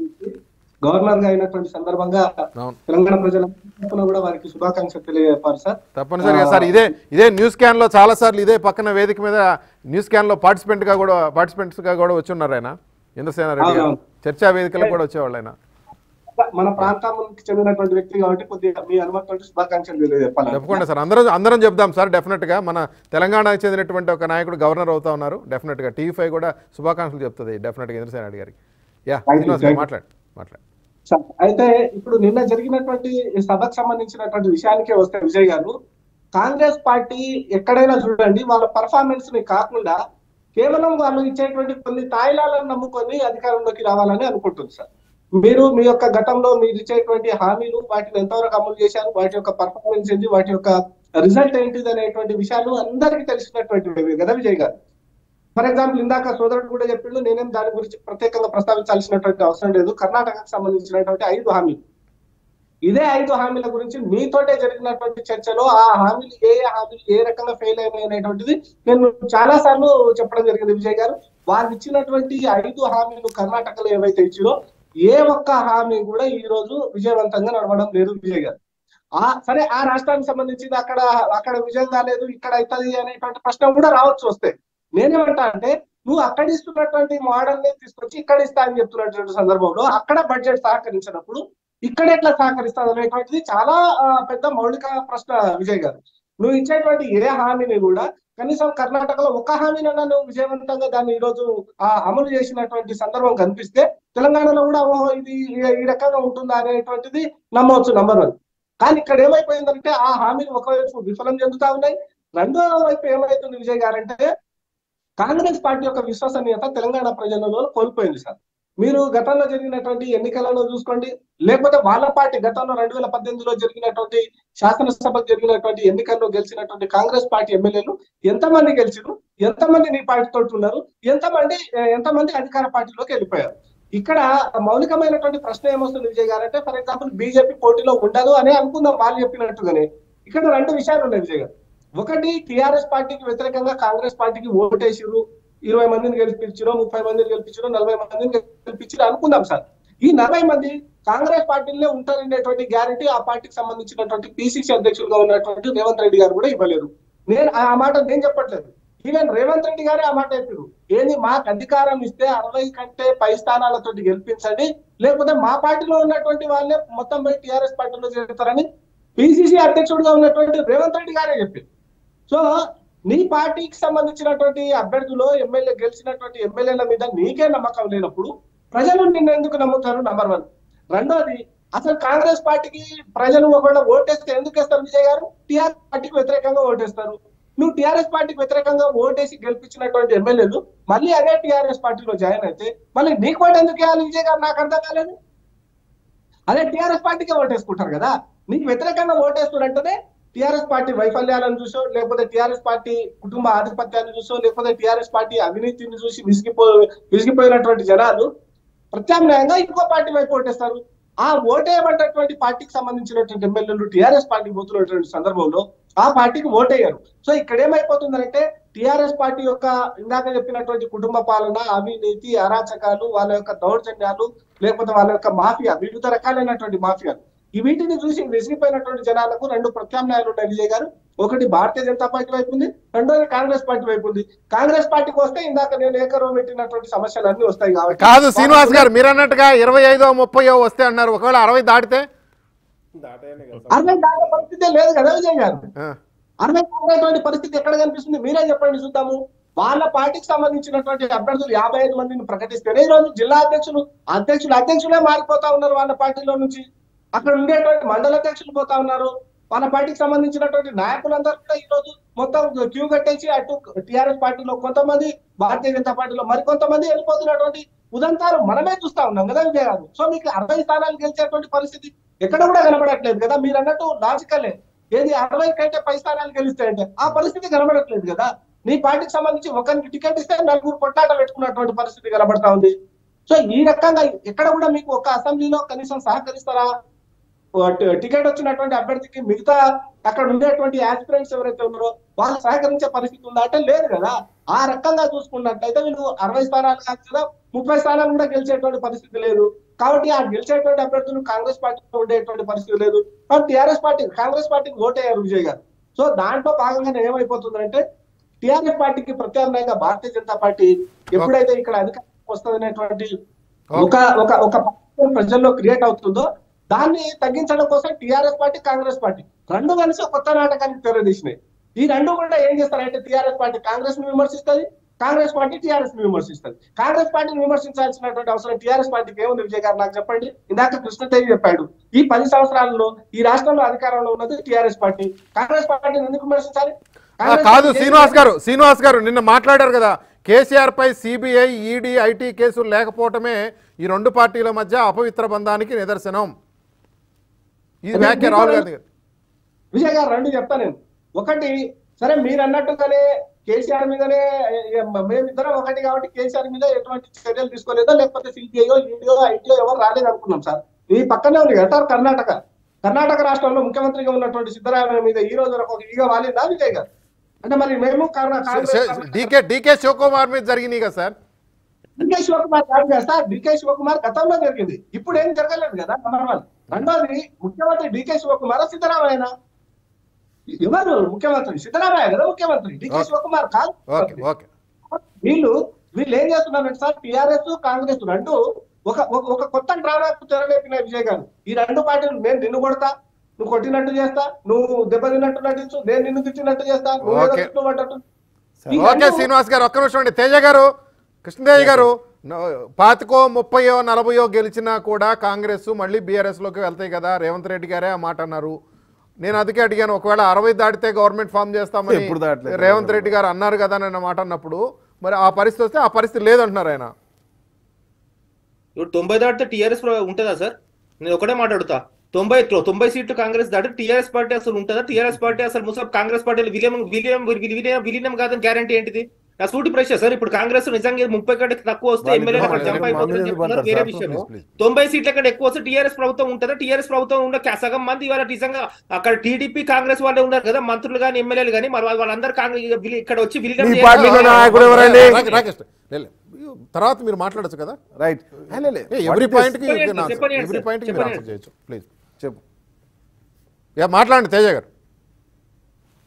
గవర్నర్ గా అయినటువంటి సందర్భంగా తెలంగాణ ప్రజల కూడా వారికి శుభాకాంక్షలు తెలియజేపారు సార్. తప్పనిసరిగా సార్, ఇదే ఇదే న్యూస్ క్యాన్ లో చాలా సార్లు ఇదే పక్కన వేదిక మీద న్యూస్ క్యాన్ లో పార్టిసిపెంట్ గా కూడా పార్టిసిపెంట్స్ గా కూడా వచ్చి ఉన్నారు ఆయన, ఇంద్రసేనారెడ్డి గారు చర్చా వేదికలకు కూడా వచ్చేవాళ్ళు ఆయన. మన ప్రాంతానికి చెందినటువంటి వ్యక్తి కాబట్టి కొద్దిగా మీ అనుమతితో శుభాకాంక్షలు తెలియజేయాలి. తప్పకుండా సార్, అందరం అందరం చెప్దాం సార్. డెఫినెట్ గా మన తెలంగాణకు చెందినటువంటి ఒక నాయకుడు గవర్నర్ అవుతా ఉన్నారు, డెఫినెట్ గా టీవీ ఫైవ్ కూడా శుభాకాంక్షలు చెప్తుంది డెఫినెట్ గా ఇంద్రసేనారెడ్డి గారికి. యా మాట్లాడు మాట్లాడు. అయితే ఇప్పుడు నిన్న జరిగినటువంటి సభకు సంబంధించినటువంటి విషయానికే వస్తే విజయ్ గారు, కాంగ్రెస్ పార్టీ ఎక్కడైనా చూడండి వాళ్ళ పర్ఫార్మెన్స్ ని కాకుండా కేవలం వాళ్ళు ఇచ్చేటువంటి కొన్ని తాయిలాలను నమ్ముకొని అధికారంలోకి రావాలని అనుకుంటుంది సార్. మీరు మీ యొక్క గతంలో మీరు ఇచ్చేటువంటి హామీలు వాటిని ఎంతవరకు అమలు చేశారు, వాటి యొక్క పర్ఫార్మెన్స్ ఏంటి, వాటి యొక్క రిజల్ట్ ఏంటిది అనేటువంటి విషయాలు అందరికీ తెలిసినటువంటి కదా విజయ్ గారు. ఫర్ ఎగ్జాంపుల్ ఇందాక సోదరుడు కూడా చెప్పిండు, నేనేం దాని గురించి ప్రత్యేకంగా ప్రస్తావించాల్సినటువంటి అవసరం లేదు. కర్ణాటకకు సంబంధించినటువంటి ఐదు హామీలు, ఇదే ఐదు హామీల గురించి మీతోటే జరిగినటువంటి చర్చలో ఆ హామీలు ఏ ఏ హామీలు ఏ రకంగా ఫెయిల్ అయినాయి అనేటువంటిది నేను చాలా సార్లు చెప్పడం జరిగింది విజయ్ గారు. వాళ్ళు ఇచ్చినటువంటి ఐదు హామీలు కర్ణాటకలో ఏవైతే ఇచ్చిరో ఏ ఒక్క హామీ కూడా ఈ రోజు విజయవంతంగా నడవడం లేదు విజయ్ గారు. ఆ సరే ఆ రాష్ట్రానికి సంబంధించింది అక్కడ అక్కడ విజయం కాలేదు, ఇక్కడ అవుతుంది అనేటువంటి ప్రశ్న కూడా రావచ్చు వస్తే. నేనేమంటా అంటే నువ్వు అక్కడ ఇస్తున్నటువంటి మోడల్ ని తీసుకొచ్చి ఇక్కడ ఇస్తా అని చెప్తున్నటువంటి సందర్భంలో అక్కడ బడ్జెట్ సహకరించినప్పుడు ఇక్కడ ఎట్లా సహకరిస్తుంది అనేటువంటిది చాలా పెద్ద మౌలిక ప్రశ్న విజయ్ గారు. నువ్వు ఇచ్చేటువంటి ఏ హామీని కూడా కనీసం కర్ణాటకలో ఒక హామీనైనా నువ్వు విజయవంతంగా దాన్ని ఈ రోజు ఆ అమలు చేసినటువంటి సందర్భం కనిపిస్తే తెలంగాణలో కూడా ఓహో ఇది ఈ రకంగా ఉంటుందా అనేటువంటిది నమ్మవచ్చు, నంబర్ వన్. కానీ ఇక్కడ ఏమైపోయిందంటే ఆ హామీలు ఒకవైపు విఫలం చెందుతా ఉన్నాయి, రెండో వైపు ఏమైతుంది విజయ్ గారంటే కాంగ్రెస్ పార్టీ యొక్క విశ్వసనీయత తెలంగాణ ప్రజలలో కోల్పోయింది సార్. మీరు గతంలో జరిగినటువంటి ఎన్నికలలో చూసుకోండి, లేకపోతే వాళ్ళ పార్టీ గతంలో రెండు వేల పద్దెనిమిదిలో జరిగినటువంటి శాసనసభకు జరిగినటువంటి ఎన్నికల్లో గెలిచినటువంటి కాంగ్రెస్ పార్టీ ఎమ్మెల్యేలు ఎంతమంది గెలిచారు, ఎంతమంది నీ పార్టీతో ఉన్నారు, ఎంతమంది ఎంతమంది అధికార పార్టీలోకి వెళ్ళిపోయారు. ఇక్కడ మౌలికమైనటువంటి ప్రశ్న ఏమొస్తుంది విజయ్ గారు అంటే, ఫర్ ఎగ్జాంపుల్ బీజేపీ పోటీలో ఉండదు అని అనుకుందాం వాళ్ళు చెప్పినట్టుగానే. ఇక్కడ రెండు విషయాలు ఉన్నాయి విజయ్ గారు. ఒకటి, టీఆర్ఎస్ పార్టీకి వ్యతిరేకంగా కాంగ్రెస్ పార్టీకి ఓటేసిరు, ఇరవై మందిని గెలిపించారో ముప్పై మందిని గెలిపించారో నలభై మందిని గెలిపించారో అనుకుందాం సార్. ఈ నలభై మంది కాంగ్రెస్ పార్టీలో ఉంటారనేటువంటి గ్యారంటీ ఆ పార్టీకి సంబంధించినటువంటి పిసిసి అధ్యక్షులుగా ఉన్నటువంటి రేవంత్ రెడ్డి గారు కూడా ఇవ్వలేరు. నేను ఆ మాట నేను చెప్పట్లేదు, ఈవెన్ రేవంత్ రెడ్డి గారే ఆ మాట చెప్పారు, ఏంది మాకు అధికారం ఇస్తే అరవై కంటే పై స్థానాలతో గెలిపించండి, లేకపోతే మా పార్టీలో ఉన్నటువంటి వాళ్ళే మొత్తం పోయి టీఆర్ఎస్ పార్టీలో చేరుతారని పిసిసి అధ్యక్షుడిగా ఉన్నటువంటి రేవంత్ రెడ్డి గారే చెప్పారు. సో నీ పార్టీకి సంబంధించినటువంటి అభ్యర్థులు ఎమ్మెల్యే గెలిచినటువంటి ఎమ్మెల్యేల మీద నీకే నమ్మకం లేనప్పుడు ప్రజలు నిన్ను ఎందుకు నమ్ముతారు? Number one. రెండోది, అసలు కాంగ్రెస్ పార్టీకి ప్రజలు ఒకవేళ ఓటేస్తే ఎందుకు వేస్తారు విజయ్ గారు? టీఆర్ఎస్ పార్టీకి వ్యతిరేకంగా ఓటేస్తారు. నువ్వు టీఆర్ఎస్ పార్టీకి వ్యతిరేకంగా ఓటేసి గెలిపించినటువంటి ఎమ్మెల్యేలు మళ్ళీ అదే టీఆర్ఎస్ పార్టీలో జాయిన్ అయితే మళ్ళీ నీకు ఓటు ఎందుకు వేయాలి విజయ్ గారు? నాకు అర్థం కాలేదు. అదే టీఆర్ఎస్ పార్టీకే ఓటేసుకుంటారు కదా. నీకు వ్యతిరేకంగా ఓటేస్తున్నట్టునే టీఆర్ఎస్ పార్టీ వైఫల్యాలను చూసో, లేకపోతే టీఆర్ఎస్ పార్టీ కుటుంబ ఆధిపత్యాన్ని చూసో, లేకపోతే టీఆర్ఎస్ పార్టీ అవినీతిని చూసి విసిగిపో విసిగిపోయినటువంటి జనాలు ప్రత్యామ్నాయంగా ఇంకో పార్టీ వైపు ఓటేస్తారు. ఆ ఓటేయబడ్డటువంటి పార్టీకి సంబంధించినటువంటి ఎమ్మెల్యేలు టీఆర్ఎస్ పార్టీ పోతున్నటువంటి సందర్భంలో ఆ పార్టీకి ఓటేయరు. సో ఇక్కడ ఏమైపోతుందంటే టీఆర్ఎస్ పార్టీ యొక్క ఇందాక చెప్పినటువంటి కుటుంబ పాలన, అవినీతి, అరాచకాలు, వాళ్ళ యొక్క దౌర్జన్యాలు, లేకపోతే వాళ్ళ యొక్క మాఫియా, వివిధ రకాలైనటువంటి మాఫియాలు, ఈ వీటిని చూసి విసిగిపోయినటువంటి జనాలకు రెండు ప్రత్యామ్నాయాలు ఉన్నాయి విజయ్ గారు. ఒకటి భారతీయ జనతా పార్టీ వైపు ఉంది, రెండోది కాంగ్రెస్ పార్టీ వైపు ఉంది. కాంగ్రెస్ పార్టీకి వస్తే ఇందాక నేను ఏకరవ పెట్టినటువంటి సమస్యలు అన్ని వస్తాయి కాబట్టి. కాదు శ్రీనివాస్ గారు, మీరు అన్నట్టుగా ఇరవై ఐదో ముప్పయో వస్తే అన్నారు. ఒకవేళ అరవై దాటితే అరవై దాటే పరిస్థితే లేదు కదా విజయ్ గారు. అరవై దాటేటువంటి పరిస్థితి ఎక్కడ కనిపిస్తుంది? మీరే చెప్పండి చూద్దాము. వాళ్ళ పార్టీకి సంబంధించినటువంటి అభ్యర్థులు యాభై ఐదు మందిని ప్రకటిస్తేనే ఈ రోజు జిల్లా అధ్యక్షులు అధ్యక్షులు అధ్యక్షులే మారిపోతా ఉన్నారు వాళ్ళ పార్టీలో నుంచి. అక్కడ ఉండేటువంటి మండల అధ్యక్షులు పోతా ఉన్నారు. వాళ్ళ పార్టీకి సంబంధించినటువంటి నాయకులందరూ కూడా ఈ రోజు మొత్తం క్యూ కట్టేసి అటు టీఆర్ఎస్ పార్టీలో కొంతమంది, భారతీయ జనతా పార్టీలో మరికొంతమంది వెళ్ళిపోతున్నటువంటి ఉదంతాలు మనమే చూస్తా ఉన్నాం కదా విజయ్ గారు. సో మీకు అరవై స్థానాలు గెలిచేటువంటి పరిస్థితి ఎక్కడ కూడా కనబడట్లేదు కదా. మీరు అన్నట్టు లాజికలే, ఏది అరవై కంటే పై స్థానాలు గెలుస్తాయంటే ఆ పరిస్థితి కనబడట్లేదు కదా. నీ పార్టీకి సంబంధించి ఒకరికి టికెట్ ఇస్తే నలుగురు కొట్లాట పెట్టుకున్నటువంటి పరిస్థితి కనబడతా ఉంది. సో ఈ రకంగా ఎక్కడ కూడా మీకు ఒక అసెంబ్లీలో కనీసం సహకరిస్తారా? టికెట్ వచ్చినటువంటి అభ్యర్థికి మిగతా అక్కడ ఉండేటువంటి ఆస్పిరెంట్స్ ఎవరైతే ఉన్నారో వాళ్ళు సహకరించే పరిస్థితి ఉందా అంటే లేదు కదా. ఆ రకంగా చూసుకున్నట్లయితే వీళ్ళు అరవై స్థానాలు కాదు కదా, ముప్పై స్థానాలు కూడా గెలిచేటువంటి పరిస్థితి లేదు. కాబట్టి ఆ గెలిచేటువంటి అభ్యర్థులు కాంగ్రెస్ పార్టీలో ఉండేటువంటి పరిస్థితి లేదు. కాబట్టి టీఆర్ఎస్ పార్టీ కాంగ్రెస్ పార్టీకి ఓటేయారు విజయ్ గారు. సో దాంట్లో భాగంగానే ఏమైపోతుందంటే టీఆర్ఎస్ పార్టీకి ప్రత్యామ్నాయంగా భారతీయ జనతా పార్టీ ఎప్పుడైతే ఇక్కడ అధికారం వస్తుందనేటువంటి ఒక ఒక ఒక ప్రజల్లో క్రియేట్ అవుతుందో దాన్ని తగ్గించడం కోసం టీఆర్ఎస్ పార్టీ కాంగ్రెస్ పార్టీ రెండు కలిసి కొత్త నాటకానికి తెరదీసినాయి. ఈ రెండు కూడా ఏం చేస్తారంటే టీఆర్ఎస్ పార్టీ కాంగ్రెస్ ని విమర్శిస్తుంది, కాంగ్రెస్ పార్టీ టీఆర్ఎస్ ని విమర్శిస్తుంది. కాంగ్రెస్ పార్టీని విమర్శించాల్సినటువంటి అవసరం టీఆర్ఎస్ పార్టీకి ఏముంది విజయ్ గారు నాకు చెప్పండి. ఇందాక కృష్ణతేజ చెప్పాడు, ఈ పది సంవత్సరాలలో ఈ రాష్ట్రంలో అధికారంలో ఉన్నది టీఆర్ఎస్ పార్టీ. కాంగ్రెస్ పార్టీని ఎందుకు విమర్శించాలి? కాదు శ్రీనివాస్ గారు, శ్రీనివాస్ గారు నిన్న మాట్లాడారు కదా, కేసీఆర్ పై సిబిఐ, ఈడీ, ఐటీ కేసులు లేకపోవటమే ఈ రెండు పార్టీల మధ్య అపవిత్ర బంధానికి నిదర్శనం. ఇది వ్యాఖ్య రాహుల్ గాంధీ గారు. విజయ్ గారు రెండు చెప్తా నేను. ఒకటి, సరే మీరు అన్నట్టుగానే కేసీఆర్ మీదనే మేమిద్దరం ఒకటి కాబట్టి కేసీఆర్ మీద ఎటువంటి చర్యలు తీసుకోలేదో, లేకపోతే సిబిఐయో, ఈడీఓ, ఐటీఓ ఎవరు రాలేదు అనుకున్నాం సార్. ఈ పక్కనే ఉంది కదా కర్ణాటక. కర్ణాటక రాష్ట్రంలో ముఖ్యమంత్రిగా ఉన్నటువంటి సిద్ధరామయ్య మీద ఈ రోజు వరకు ఒక ఈగ వాలిందా విజయ్ గారు? అంటే మరి మేము డీకే డీకే శివకుమార్ మీద జరిగినాయి కదా సార్. డికే శివకుమార్ కాదు కదా సార్, డికే శివకుమార్ గతంలో జరిగింది, ఇప్పుడు ఏం జరగలేదు కదా. Number one. రెండోది, ముఖ్యమంత్రి డికే శివకుమార్ సిద్ధరామయ్య ఎవరు ముఖ్యమంత్రి? సిద్ధరామయ్య కదా ముఖ్యమంత్రి, డికే శివకుమార్ కాదు. వీళ్ళు వీళ్ళు ఏం చేస్తున్నారంటే సార్, టిఆర్ఎస్ కాంగ్రెస్ రెండు ఒక ఒక కొత్త డ్రామాకు తెరలేపిన విజయ్ గారు. ఈ రెండు పార్టీలు నేను నిన్ను కొడతా, నువ్వు కొట్టినట్టు చేస్తా, నువ్వు దెబ్బతిన్నట్టు నటించు, నేను నిన్ను తిట్టినట్టు చేస్తా, నువ్వు పడ్డట్టు. ఓకే శ్రీనివాస్ గారు, ఒక్క నిమిషం అండి. తేజ గారు, కృష్ణదేవి గారు, పాతికో ముప్పయో నలభయో గెలిచినా కూడా కాంగ్రెస్ మళ్ళీ బీఆర్ఎస్లోకి వెళ్తాయి కదా, రేవంత్ రెడ్డి గారే ఆ మాట అన్నారు. నేను అందుకే అడిగాను, ఒకవేళ అరవై దాటితే గవర్నమెంట్ ఫామ్ చేస్తామని రేవంత్ రెడ్డి గారు అన్నారు కదా అన్న మాట అన్నప్పుడు మరి ఆ పరిస్థితి వస్తే ఆ పరిస్థితి లేదంటున్నారు ఆయన. ఇప్పుడు తొంభై దాటితే టీఆర్ఎస్ ఉంటుందా సార్? నేను ఒకటే మాట్లాడుతా, తొంభై తొంభై సీట్లు కాంగ్రెస్ దాటి టీఆర్ఎస్ పార్టీ అసలు ఉంటుందా? టీఆర్ఎస్ పార్టీ అసలు ముసా కాంగ్రెస్ పార్టీలు విలీనం విలీనం విలీనం విలీనం కాదని గ్యారంటీ ఏంటిది? నా సూటి ప్రశ్న సార్. ఇప్పుడు కాంగ్రెస్ నిజంగా ముప్పై కంటే తక్కువ వస్తే ఎమ్మెల్యేలు అక్కడ జంప్ అయిపోతుందని చెప్తున్నారు, వేరే విషయం. తొంభై సీట్ల కంటే ఎక్కువ వస్తే టీఆర్ఎస్ ప్రభుత్వం ఉంటుందా? టీఆర్ఎస్ ప్రభుత్వం ఉన్న సగం మంది ఇవాళ నిజంగా అక్కడ టీడీపీ కాంగ్రెస్ వాళ్ళే ఉన్నారు కదా, మంత్రులు కానీ ఎమ్మెల్యేలు కానీ, మరి వాళ్ళందరూ కాంగ్రెస్ ఇక్కడ వచ్చి విలీనం తర్వాత మీరు మాట్లాడచ్చు కదా. రైట్, ఎవ్రీ పాయింట్ కి ఎవ్రీ పాయింట్ కి ఆన్సర్ చేయొచ్చు. ప్లీజ్ చెప్పు, మాట్లాడండి తేజ గారు.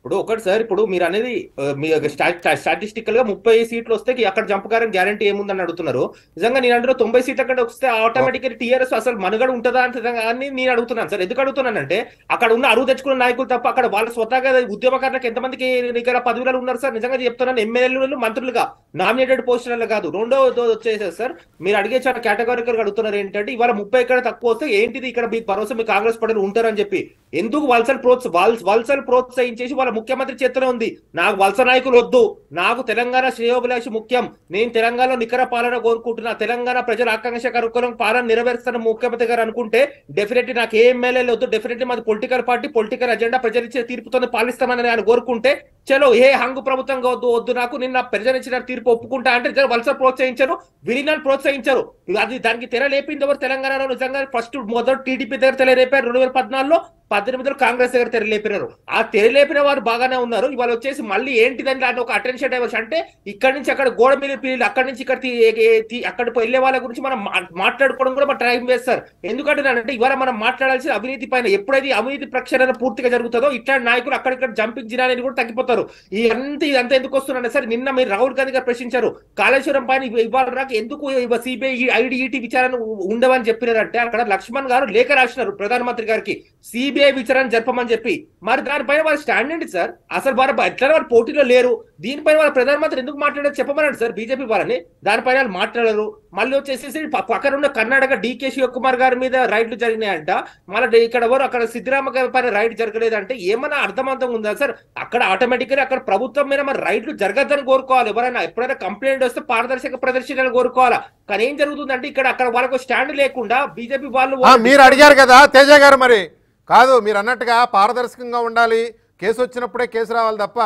ఇప్పుడు ఒకటి సార్, ఇప్పుడు మీరు అనేది మీ స్టాటిస్టికల్ గా ముప్పై సీట్లు వస్తే అక్కడ జంపకారం గ్యారంటీ ఏముందని అడుగుతున్నారు. నిజంగా నేను అంటారు తొంభై సీట్ల కంటే వస్తే ఆటోమేటిక్ టీఆర్ఎస్ అసలు మనుగడ ఉంటుందా అని నేను అడుగుతున్నాను సార్. ఎందుకు అడుగుతున్నానంటే అక్కడ ఉన్న అరువు తెచ్చుకున్న నాయకులు తప్ప అక్కడ వాళ్ళ స్వతహాగా ఉద్యమకారులకు ఎంతమందికి ఇక్కడ పదవులు ఉన్నారు సార్? నిజంగా చెప్తున్నాను, ఎమ్మెల్యేలు మంత్రులుగా నామినేటెడ్ పోస్టులలో కాదు. రెండో వచ్చేసారు సార్, మీరు అడిగే చాలా కేటగారికల్ అడుగుతున్నారు ఏంటంటే ఇవాళ ముప్పై ఇక్కడ తక్కువ వస్తే ఏంటిది ఇక్కడ మీకు భరోసా మీ కాంగ్రెస్ పార్టీలు ఉంటారని చెప్పి ఎందుకు వలసలు ప్రోత్స వలసలు ప్రోత్సహించేసి వాళ్ళ ముఖ్యమంత్రి చేతనే ఉంది. నాకు వలస నాయకులు వద్దు, నాకు తెలంగాణ శ్రేయోభిలాషి ముఖ్యం, నేను తెలంగాణలో నికర పాలన కోరుకుంటున్నా, తెలంగాణ ప్రజల ఆకాంక్ష కరుకులం పాలన నెరవేరుస్తున్న ముఖ్యమంత్రి గారు అనుకుంటే డెఫినెట్లీ నాకు ఏ ఎమ్మెల్యేలు వద్దు, డెఫినెట్లీ మాది పొలిటికల్ పార్టీ, పొలిటికల్ అజెండా, ప్రజలిచ్చే తీర్పుతో పాలిస్తామని ఆయన కోరుకుంటే చలో ఏ హంగు ప్రభుత్వంగా వద్దు వద్దు నాకు నిన్న ప్రజలిచ్చిన తీర్పు ఒప్పుకుంటా అంటే వలస ప్రోత్సహించారు, విలీనాన్ని ప్రోత్సహించారు. అది దానికి తెర లేపింది ఎవరు? తెలంగాణలో నిజంగా ఫస్ట్ మొదటి టీడీపీ దగ్గర తెర లేపారు రెండు వేల పద్నాలుగులో, పద్దెనిమిదిలో కాంగ్రెస్ దగ్గర తెరలేపినారు. ఆ తెరలేపిన వారు బాగానే ఉన్నారు. ఇవాళ వచ్చేసి మళ్ళీ ఏంటిదని దాంట్లో ఒక అటెన్షన్ డైవర్షన్ అంటే ఇక్కడి నుంచి అక్కడ గోడ మీద పీరియడ్, అక్కడి నుంచి ఇక్కడ అక్కడ వెళ్ళే వాళ్ళ గురించి మనం మాట్లాడుకోవడం కూడా మనం టైం వేస్తారు. ఎందుకంటే అంటే ఇవాళ మనం మాట్లాడాల్సిన అవినీతి పైన. ఎప్పుడైతే అవినీతి ప్రక్షాళన పూర్తిగా జరుగుతుందో ఇట్లాంటి నాయకులు అక్కడిక్కడ జంపింగ్ జినాలని కూడా తగ్గిపోతారు. ఈ అంతా ఇదంతా ఎందుకు వస్తున్నారంటే సార్, నిన్న మీరు రాహుల్ గాంధీ గారు ప్రశ్నించారు కాళేశ్వరం పైన ఇవాళ రాక ఎందుకు సిబిఐ ఐడిఈటి విచారణ ఉండవని చెప్పినారంటే అక్కడ లక్ష్మణ్ గారు లేఖ రాసినారు ప్రధానమంత్రి గారికి సిబిఐ విచారణ జరపమని చెప్పి. మరి దానిపైన వాళ్ళ స్టాండ్ ఏంటి సార్? అసలు వారు ఎట్లా వాళ్ళు పోటీలో లేరు, దీనిపైన వాళ్ళ ప్రధానమంత్రి ఎందుకు మాట్లాడారు చెప్పమన్నాడు సార్ బీజేపీ వాళ్ళని. దానిపైన వాళ్ళు మాట్లాడారు. మళ్ళీ వచ్చేసి పక్కన ఉన్న కర్ణాటక డికే శివకుమార్ గారి మీద రైడ్లు జరిగినాయంట, మళ్ళీ ఇక్కడ ఎవరు అక్కడ సిద్ధరామ గారి పైన రైడ్ జరగలేదంటే ఏమన్నా అర్థమంతం ఉందా సార్? అక్కడ ఆటోమేటిక్గా అక్కడ ప్రభుత్వం మీద మరి రైడ్లు జరగద్దని కోరుకోవాలి. ఎవరైనా ఎప్పుడైనా కంప్లైంట్ వస్తే పారదర్శక ప్రదర్శనలు కోరుకోవాలా. కానీ ఏం జరుగుతుందంటే ఇక్కడ అక్కడ వాళ్ళకు స్టాండ్ లేకుండా బీజేపీ వాళ్ళు. మీరు అడిగారు కదా తేజ గారు, మరి కాదు మీరు అన్నట్టుగా పారదర్శకంగా ఉండాలి, కేసు వచ్చినప్పుడే కేసు రావాలి తప్ప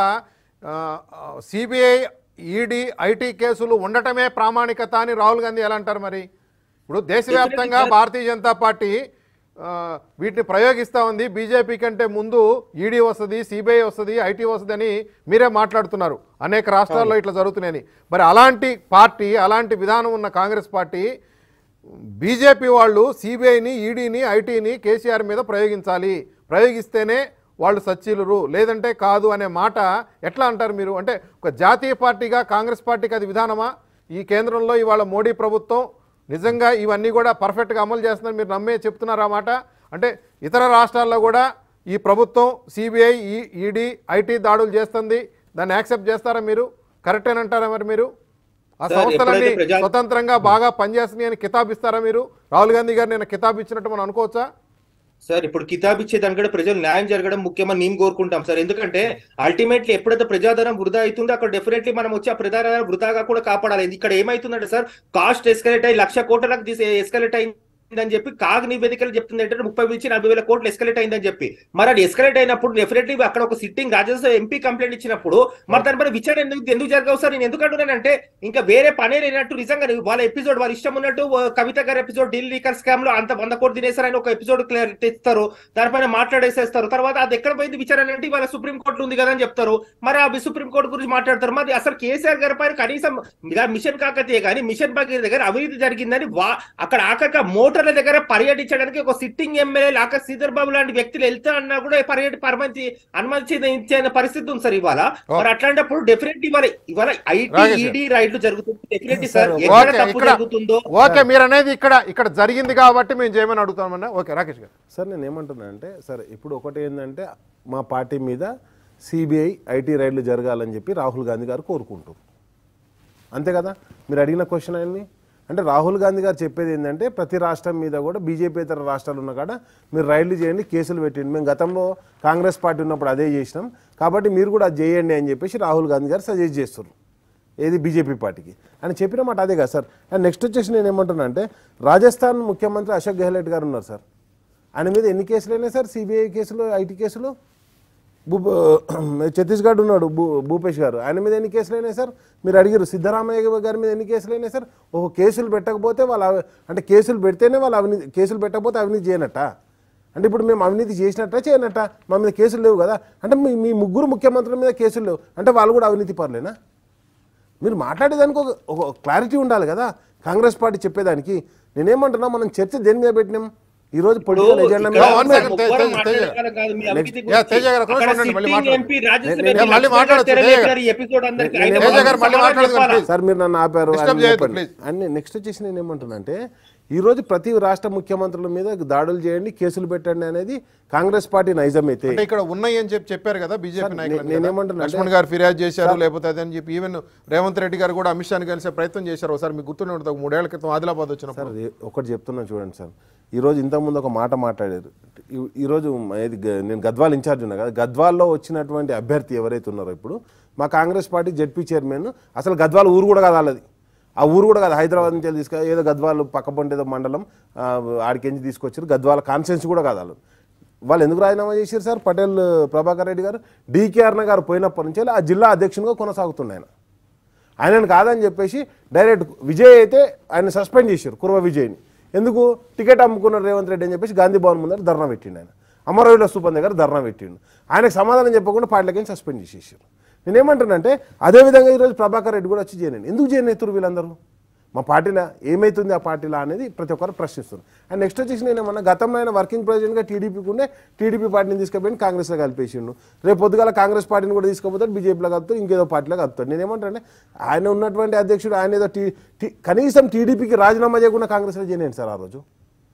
సిబిఐ ఈడీ ఐటీ కేసులు ఉండటమే ప్రామాణికత అని రాహుల్ గాంధీ ఎలా అంటారు? మరి ఇప్పుడు దేశవ్యాప్తంగా భారతీయ జనతా పార్టీ వీటిని ప్రయోగిస్తూ ఉంది. బీజేపీ కంటే ముందు ఈడీ వస్తుంది, సిబిఐ వస్తుంది, ఐటీ వస్తుంది అని మీరే మాట్లాడుతున్నారు. అనేక రాష్ట్రాల్లో ఇట్లా జరుగుతున్నాయని. మరి అలాంటి పార్టీ, అలాంటి విధానం ఉన్న కాంగ్రెస్ పార్టీ బీజేపీ వాళ్ళు సిబిఐని, ఈడీని, ఐటీని కేసీఆర్ మీద ప్రయోగించాలి, ప్రయోగిస్తేనే వాళ్ళు సచ్చీలురు, లేదంటే కాదు అనే మాట ఎట్లా అంటారు మీరు? అంటే ఒక జాతీయ పార్టీగా కాంగ్రెస్ పార్టీకి అది విధానమా? ఈ కేంద్రంలో ఇవాళ మోడీ ప్రభుత్వం నిజంగా ఇవన్నీ కూడా పర్ఫెక్ట్గా అమలు చేస్తుందని మీరు నమ్మే చెప్తున్నారు ఆ మాట? అంటే ఇతర రాష్ట్రాల్లో కూడా ఈ ప్రభుత్వం సిబిఐ, ఈడీ, ఐటీ దాడులు చేస్తుంది, దాన్ని యాక్సెప్ట్ చేస్తారా మీరు? కరెక్టేనంటారా మరి మీరు? ఆ సంస్థలన్నీ స్వతంత్రంగా బాగా పనిచేస్తున్నాయి అని కితాబ్ ఇస్తారా మీరు? రాహుల్ గాంధీ గారు నేను కితాబ్ ఇచ్చినట్టు మనం అనుకోవచ్చా సార్? ఇప్పుడు కితాబ్ ఇచ్చేదానికంటే ప్రజలు న్యాయం జరగడం ముఖ్యమని మేము కోరుకుంటాం సార్. ఎందుకంటే అల్టిమేట్లీ ఎప్పుడైతే ప్రజాధనం వృధా అవుతుందో అక్కడ డెఫినెట్లీ మనం వచ్చి ఆ ప్రజాధనం వృధాగా కూడా కాపాడాలి. ఇక్కడ ఏమైతుందంటే సార్, కాస్ట్ ఎస్కలేట్ అయ్యి లక్ష కోట్లకు తీసి ఎస్కలేట్ అయింది అని చెప్పి కాగ్ నివేదికలు చెప్తుంది ఏంటంటే ముప్పై నుంచి నలభై వేల కోట్లు ఎస్కలేట్ అయిందని చెప్పి. మరి అది ఎస్కలేట్ అయినప్పుడు డెఫినెట్లీ అక్కడ ఒక సిట్టింగ్ రాజ్యసభ ఎంపీ కంప్లైంట్ ఇచ్చినప్పుడు మరి దానిపైన విచారణ ఎందుకు ఎందుకు జరగవు సార్? నేను ఎందుకు అంటున్నానంటే ఇంకా వేరే పనే లేనట్టు నిజంగా వాళ్ళ ఎపిసోడ్ వాళ్ళ ఇష్టం ఉన్నట్టు కవిత గారి ఎపిసోడ్ ఢిల్లీ లీకర్ స్కామ్ లో అంత వంద కోట్లు తినేసారని ఒక ఎపిసోడ్ క్లియర్ తెస్తారు, దానిపైన మాట్లాడేసేస్తారు. తర్వాత అది ఎక్కడ పోయింది విచారణ అంటే వాళ్ళ సుప్రీంకోర్టు ఉంది కదా అని చెప్తారు. మరి ఆ సుప్రీంకోర్టు గురించి మాట్లాడతారు. మరి అసలు కేసీఆర్ గారి పైన కనీసం మిషన్ కాకతీయ కానీ మిషన్ భగీరథ దగ్గర అవినీతి జరిగిందని వా అక్కడ ఆఖరిగా మోటార్ల దగ్గర పర్యటించడానికి ఒక సిట్టింగ్ ఎమ్మెల్యే లాక శ్రీధర్ బాబు లాంటి వ్యక్తులు వెళ్తా అన్నా కూడా పర్యటి పరమంచి అనుమతి ఇచ్చే పరిస్థితి ఉంది సార్ ఇవాళ. మరి అట్లాంటప్పుడు డెఫినెట్లీ ఇవాళ ఇవాళ ఐటీ ఈడీ రైడ్లు జరుగుతుంది డెఫినెట్లీ సార్. ఎక్కడ తప్పు జరుగుతుందో ఓకే మీరు అనేది ఇక్కడ ఇక్కడ జరిగింది కాబట్టి మేము చేయమని అడుగుతామన్నా. ఓకే రాకేష్ గారు. సార్ నేను ఏమంటున్నా అంటే సార్ ఇప్పుడు ఒకటి ఏంటంటే మా పార్టీ మీద సిబిఐ ఐటీ రైడ్లు జరగాలని చెప్పి రాహుల్ గాంధీ గారు కోరుకుంటారు, అంతే కదా? మీరు అడిగిన క్వశ్చన్ అయింది అంటే రాహుల్ గాంధీ గారు చెప్పేది ఏంటంటే ప్రతి రాష్ట్రం మీద కూడా బీజేపీ ఇతర రాష్ట్రాలు ఉన్న కాడ మీరు రైడ్లు చేయండి, కేసులు పెట్టండి. మేము గతంలో కాంగ్రెస్ పార్టీ ఉన్నప్పుడు అదే చేసినాం కాబట్టి మీరు కూడా అది చేయండి అని చెప్పేసి రాహుల్ గాంధీ గారు సజెస్ట్ చేస్తారు ఏది బీజేపీ పార్టీకి అని చెప్పిన మాట అదే కదా సార్. అండ్ నెక్స్ట్ వచ్చేసి నేను ఏమంటున్నా అంటే రాజస్థాన్ ముఖ్యమంత్రి అశోక్ గెహ్లోట్ గారు ఉన్నారు సార్, ఆయన మీద ఎన్ని కేసులు అయినాయి సార్? సిబిఐ కేసులు, ఐటీ కేసులు. భూ ఛత్తీస్గఢ్ ఉన్నాడు భూ భూపేష్ గారు, ఆయన మీద ఎన్ని కేసులు అయినాయి సార్? మీరు అడిగారు సిద్ధరామయ్య గారి మీద ఎన్ని కేసులు అయినాయి సార్? ఓహో కేసులు పెట్టకపోతే వాళ్ళు అంటే కేసులు పెడితేనే వాళ్ళు అవినీతి, కేసులు పెట్టకపోతే అవినీతి చేయనట్ట అంటే ఇప్పుడు మేము అవినీతి చేసినట్ట చేయనట్ట? మా మీద కేసులు లేవు కదా అంటే మీ మీ ముగ్గురు ముఖ్యమంత్రుల మీద కేసులు లేవు అంటే వాళ్ళు కూడా అవినీతి పరులేనా? మీరు మాట్లాడేదానికి ఒక ఒక క్లారిటీ ఉండాలి కదా కాంగ్రెస్ పార్టీ చెప్పేదానికి. నేనేమంటున్నా మనం చర్చ దేని మీద పెట్టినాం? ఈ రోజు పొలిటికల్ ఎజెండా మీద one second, Tej- Tej- Tej- Yeah, Teja గారు ఒక నిమిషం ఉండండి, మళ్ళీ మాట్లాడండి. మళ్ళీ మాట్లాడొచ్చు, తేజ గారు. తేజ గారు మళ్ళీ మాట్లాడదు ప్లీజ్. సార్ మీరు నన్ను ఆపారు Disturb అని చేయొద్దు, చెప్పండి. please. అన్ని నెక్స్ట్ వచ్చేసి నేను ఏమంటున్నానంటే ఈ రోజు ప్రతి రాష్ట్ర ముఖ్యమంత్రుల మీద దాడులు చేయండి, కేసులు పెట్టండి అనేది కాంగ్రెస్ పార్టీ నైజం అయితే అంటే ఇక్కడ ఉన్నాయి అని చెప్పి చెప్పారు కదా బీజేపీ నాయకులు. నేనేమంటున్నా అంటే- లక్ష్మణ్ గారు ఫిర్యాదు చేశారు లేకపోతే అదని చెప్పి ఈవెన్ రేవంత్ రెడ్డి గారు కూడా అమిత్ షాని కలిసే ప్రయత్నం చేశారు. ఒకసారి మీకు గుర్తుండే ఉంటుంది, ఒక మూడేళ్ల క్రితం ఆదిలాబాద్ వచ్చినప్పుడు. సార్ ఒకటి చెప్తున్నా చూడండి సార్, ఈరోజు ఇంతకుముందు ఒక మాట మాట్లాడారు. ఈ- ఈరోజు ఏది గ- నేను గద్వాల్ ఇన్ఛార్జ్ ఉన్నా కదా, గద్వాల్లో వచ్చినటువంటి అభ్యర్థి ఎవరైతే ఉన్నారో ఇప్పుడు మా కాంగ్రెస్ పార్టీ జెడ్పీ చైర్మన్, అసలు గద్వాల్ ఊరు కూడా కాదు వాళ్ళది, ఆ ఊరు కూడా కాదు, హైదరాబాద్ నుంచి తీసుకు ఏదో గద్వాలు పక్కపొంటి ఏదో మండలం ఆడికించి తీసుకొచ్చారు, గద్వాల కాన్స్టిట్యున్సీ కూడా కాదు వాళ్ళు. వాళ్ళు ఎందుకు రాజీనామా చేశారు సార్? పటేల్ ప్రభాకర్ రెడ్డి గారు డీకేఆర్న గారు పోయినప్పటి నుంచి ఆ జిల్లా అధ్యక్షునిగా కొనసాగుతుండే ఆయన. ఆయనను కాదని చెప్పేసి డైరెక్ట్ విజయ్ అయితే ఆయన సస్పెండ్ చేశారు, కుర్వ విజయ్ని. ఎందుకు? టికెట్ అమ్ముకున్నారు రేవంత్ రెడ్డి అని చెప్పేసి గాంధీ భవన్ ముందర ధర్నా పెట్టిండు ఆయన, అమరవీల స్థూపం దగ్గర ధర్నా పెట్టిండు. ఆయనకు సమాధానం చెప్పకుండా పార్టీలకి సస్పెండ్ చేసేసారు. నేనేమంటానంటే అదేవిధంగా ఈరోజు ప్రభాకర్ రెడ్డి కూడా వచ్చి చేయనండి, ఎందుకు చేయనెత్తురు వీళ్ళందరూ? మా పార్టీలో ఏమవుతుంది ఆ పార్టీలో అనేది ప్రతి ఒక్కరు ప్రశ్నిస్తున్నారు. అండ్ నెక్స్ట్ వచ్చేసి నేను ఏమన్నా గతంలో ఆయన వర్కింగ్ ప్రెసిడెంట్గా టీడీపీకి ఉండే టీడీపీ పార్టీని తీసుకుపోయి కాంగ్రెస్లో కలిపేసిండు, రేపు పొద్దుగాల కాంగ్రెస్ పార్టీని కూడా తీసుకుపోతాడు, బీజేపీలో కలుపుతాడు, ఇంకేదో పార్టీలో కలుపుతాడు. నేను ఏమంటానంటే ఆయన ఉన్నటువంటి అధ్యక్షుడు ఆయన ఏదో టీ కనీసం టీడీపీకి రాజీనామా చేయకుండా కాంగ్రెస్లో చేయనండి సార్. ఆ రోజు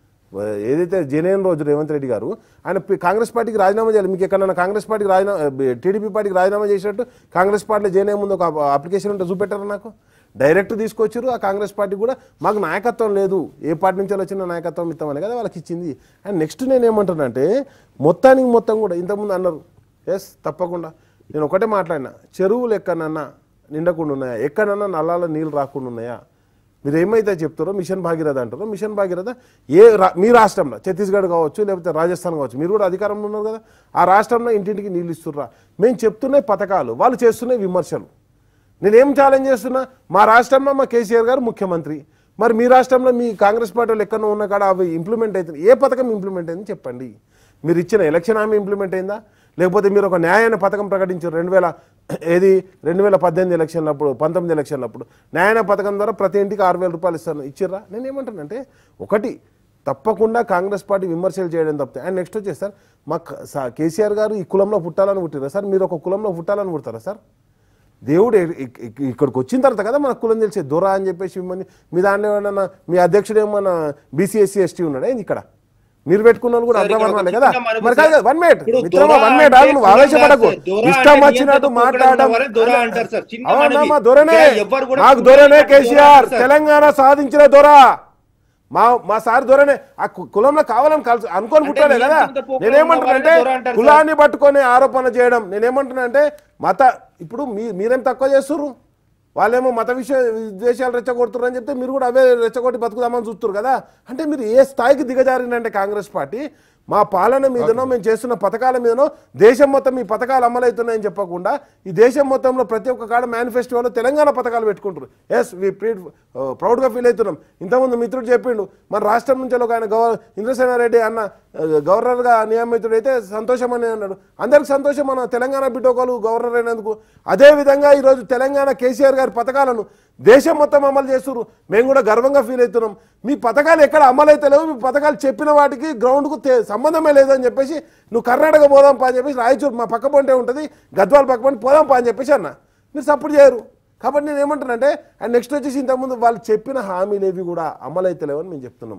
ఏదైతే జేనేన్ రోజు రేవంత్ రెడ్డి గారు ఆయన కాంగ్రెస్ పార్టీకి రాజీనామా చేయాలి. మీకు ఎక్కడన్నా కాంగ్రెస్ పార్టీకి రాజీనామా టీడీపీ పార్టీకి రాజీనామా చేసినట్టు కాంగ్రెస్ పార్టీలో జేనే ముందు ఒక అప్లికేషన్ ఉంటే చూపెట్టారు నాకు, డైరెక్ట్ తీసుకొచ్చారు. ఆ కాంగ్రెస్ పార్టీ కూడా మాకు నాయకత్వం లేదు, ఏ పార్టీ నుంచి వచ్చిన నాయకత్వం ఇస్తామని కదా వాళ్ళకి ఇచ్చింది. అండ్ నెక్స్ట్ నేను ఏమంటానంటే మొత్తానికి మొత్తం కూడా ఇంతకుముందు అన్నారు, ఎస్ తప్పకుండా నేను ఒకటే మాట్లాడినా, చెరువులు ఎక్కడన్నా నిండకుండా ఉన్నాయా, ఎక్కడన్నా నల్లాల నీళ్ళు రాకుండా ఉన్నాయా? మీరు ఏమైతే చెప్తారో మిషన్ భాగీరథ అంటారో, మిషన్ భాగీరథ ఏ మీ రాష్ట్రంలో ఛత్తీస్గఢ్ కావచ్చు లేకపోతే రాజస్థాన్ కావచ్చు, మీరు కూడా అధికారంలో ఉన్నారు కదా, ఆ రాష్ట్రంలో ఇంటింటికి నీళ్ళు ఇస్తుర్రా? మేము చెప్తున్నాయి పథకాలు, వాళ్ళు చేస్తున్నాయి విమర్శలు. నేనేం ఛాలెంజ్ చేస్తున్నా, మా రాష్ట్రంలో మా కేసీఆర్ గారు ముఖ్యమంత్రి, మరి మీ రాష్ట్రంలో మీ కాంగ్రెస్ పార్టీలు ఎక్కడో ఉన్న కాడ అవి ఇంప్లిమెంట్ అవుతుంది, ఏ పథకం ఇంప్లిమెంట్ అయిందని చెప్పండి. మీరు ఇచ్చిన ఎలక్షన్ హామీ ఇంప్లిమెంట్ అయిందా, లేకపోతే మీరు ఒక న్యాయాన్ని పథకం ప్రకటించారు రెండు వేల ఏది రెండు వేల పద్దెనిమిది ఎలక్షన్లప్పుడు పంతొమ్మిది ఎలక్షన్లప్పుడు న్యాయాన్ని పథకం ద్వారా ప్రతి ఇంటికి ఆరు వేల రూపాయలు ఇస్తాను ఇచ్చిర్రా? నేను ఏమంటానంటే ఒకటి తప్పకుండా కాంగ్రెస్ పార్టీ విమర్శలు చేయడం తప్పితే. అండ్ నెక్స్ట్ వచ్చేసి సార్ మా కేసీఆర్ గారు ఈ కులంలో పుట్టాలని పుట్టిరా సార్? మీరు ఒక కులంలో పుట్టాలని పుడతారా సార్? దేవుడు ఇక్కడికి వచ్చిన తర్వాత కదా మన కులం తెలిసే దొర అని చెప్పేసి మిమ్మల్ని మీ దాంట్లో ఏమన్నా మీ అధ్యక్షుడు ఏమన్నా బీసీఎస్సీ ఎస్టీ ఉన్నాడా ఏంది? ఇక్కడ మీరు పెట్టుకున్న కూడా అగ్రవర్ణాలే కదా. మరి కాదు వన్ మినిట్ మిత్రమా, వన్ మినిట్ ఆగు, నువ్వు ఆవేశపడకు, ఇష్టం వచ్చినట్టు మాట్లాడడం. అవునమ్మా దొరనే, నాకు దొరనే కేసీఆర్, తెలంగాణ సాధించిన దొర మా మా సార్ దొరనే. ఆ కులంలో కావాలని కలిసి అనుకొని పుట్టాలే కదా. నేనేమంటున్నానంటే కులాన్ని పట్టుకొని ఆరోపణ చేయడం, నేనేమంటున్నానంటే మత ఇప్పుడు మీ మీరేం తక్కువ చేస్తుర్రు, వాళ్ళేమో మత విషయ విద్వేషాలు రెచ్చగొడుతున్నారు అని చెప్తే మీరు కూడా అవే రెచ్చగొట్టి బతుకుదామని చూస్తున్నారు కదా. అంటే మీరు ఏ స్థాయికి దిగజారిందంటే కాంగ్రెస్ పార్టీ మా పాలన మీదనో మేము చేస్తున్న పథకాల మీదనో దేశం మొత్తం ఈ పథకాలు అమలవుతున్నాయని చెప్పకుండా ఈ దేశం మొత్తంలో ప్రతి ఒక్క కాడ మేనిఫెస్టోలో తెలంగాణ పథకాలు పెట్టుకుంటారు. ఎస్ వీ ప్రీడ్ ప్రౌడ్గా ఫీల్ అవుతున్నాం. ఇంతకుముందు మిత్రుడు చెప్పిండు మన రాష్ట్రం నుంచి ఒక ఆయన గవ ఇంద్రసేనారెడ్డి అన్న గవర్నర్గా నియమితుడైతే సంతోషం అని అన్నాడు. అందరికి సంతోషం మన తెలంగాణ బిడ్డోకలు గవర్నర్ అయినందుకు. అదేవిధంగా ఈరోజు తెలంగాణ కేసీఆర్ గారి పథకాలను దేశం మొత్తం అమలు చేస్తున్నారు, మేము కూడా గర్వంగా ఫీల్ అవుతున్నాం. మీ పథకాలు ఎక్కడ అమలు అయితే లేవు, మీ పథకాలు చెప్పిన వాటికి గ్రౌండ్కు సంబంధమే లేదని చెప్పేసి నువ్వు కర్ణాటక పోదాం పా అని చెప్పేసి రాయచూరు మా పక్క పొంటే ఉంటుంది గద్వాల పక్క పొంటి పోదాం పా అని చెప్పేసి అన్న, మీరు సపోర్ట్ చేయరు. కాబట్టి నేను ఏమంటానంటే అండ్ నెక్స్ట్ వచ్చేసి ఇంతకుముందు వాళ్ళు చెప్పిన హామీలు ఏవి కూడా అమలు అయితే లేవని మేము చెప్తున్నాం.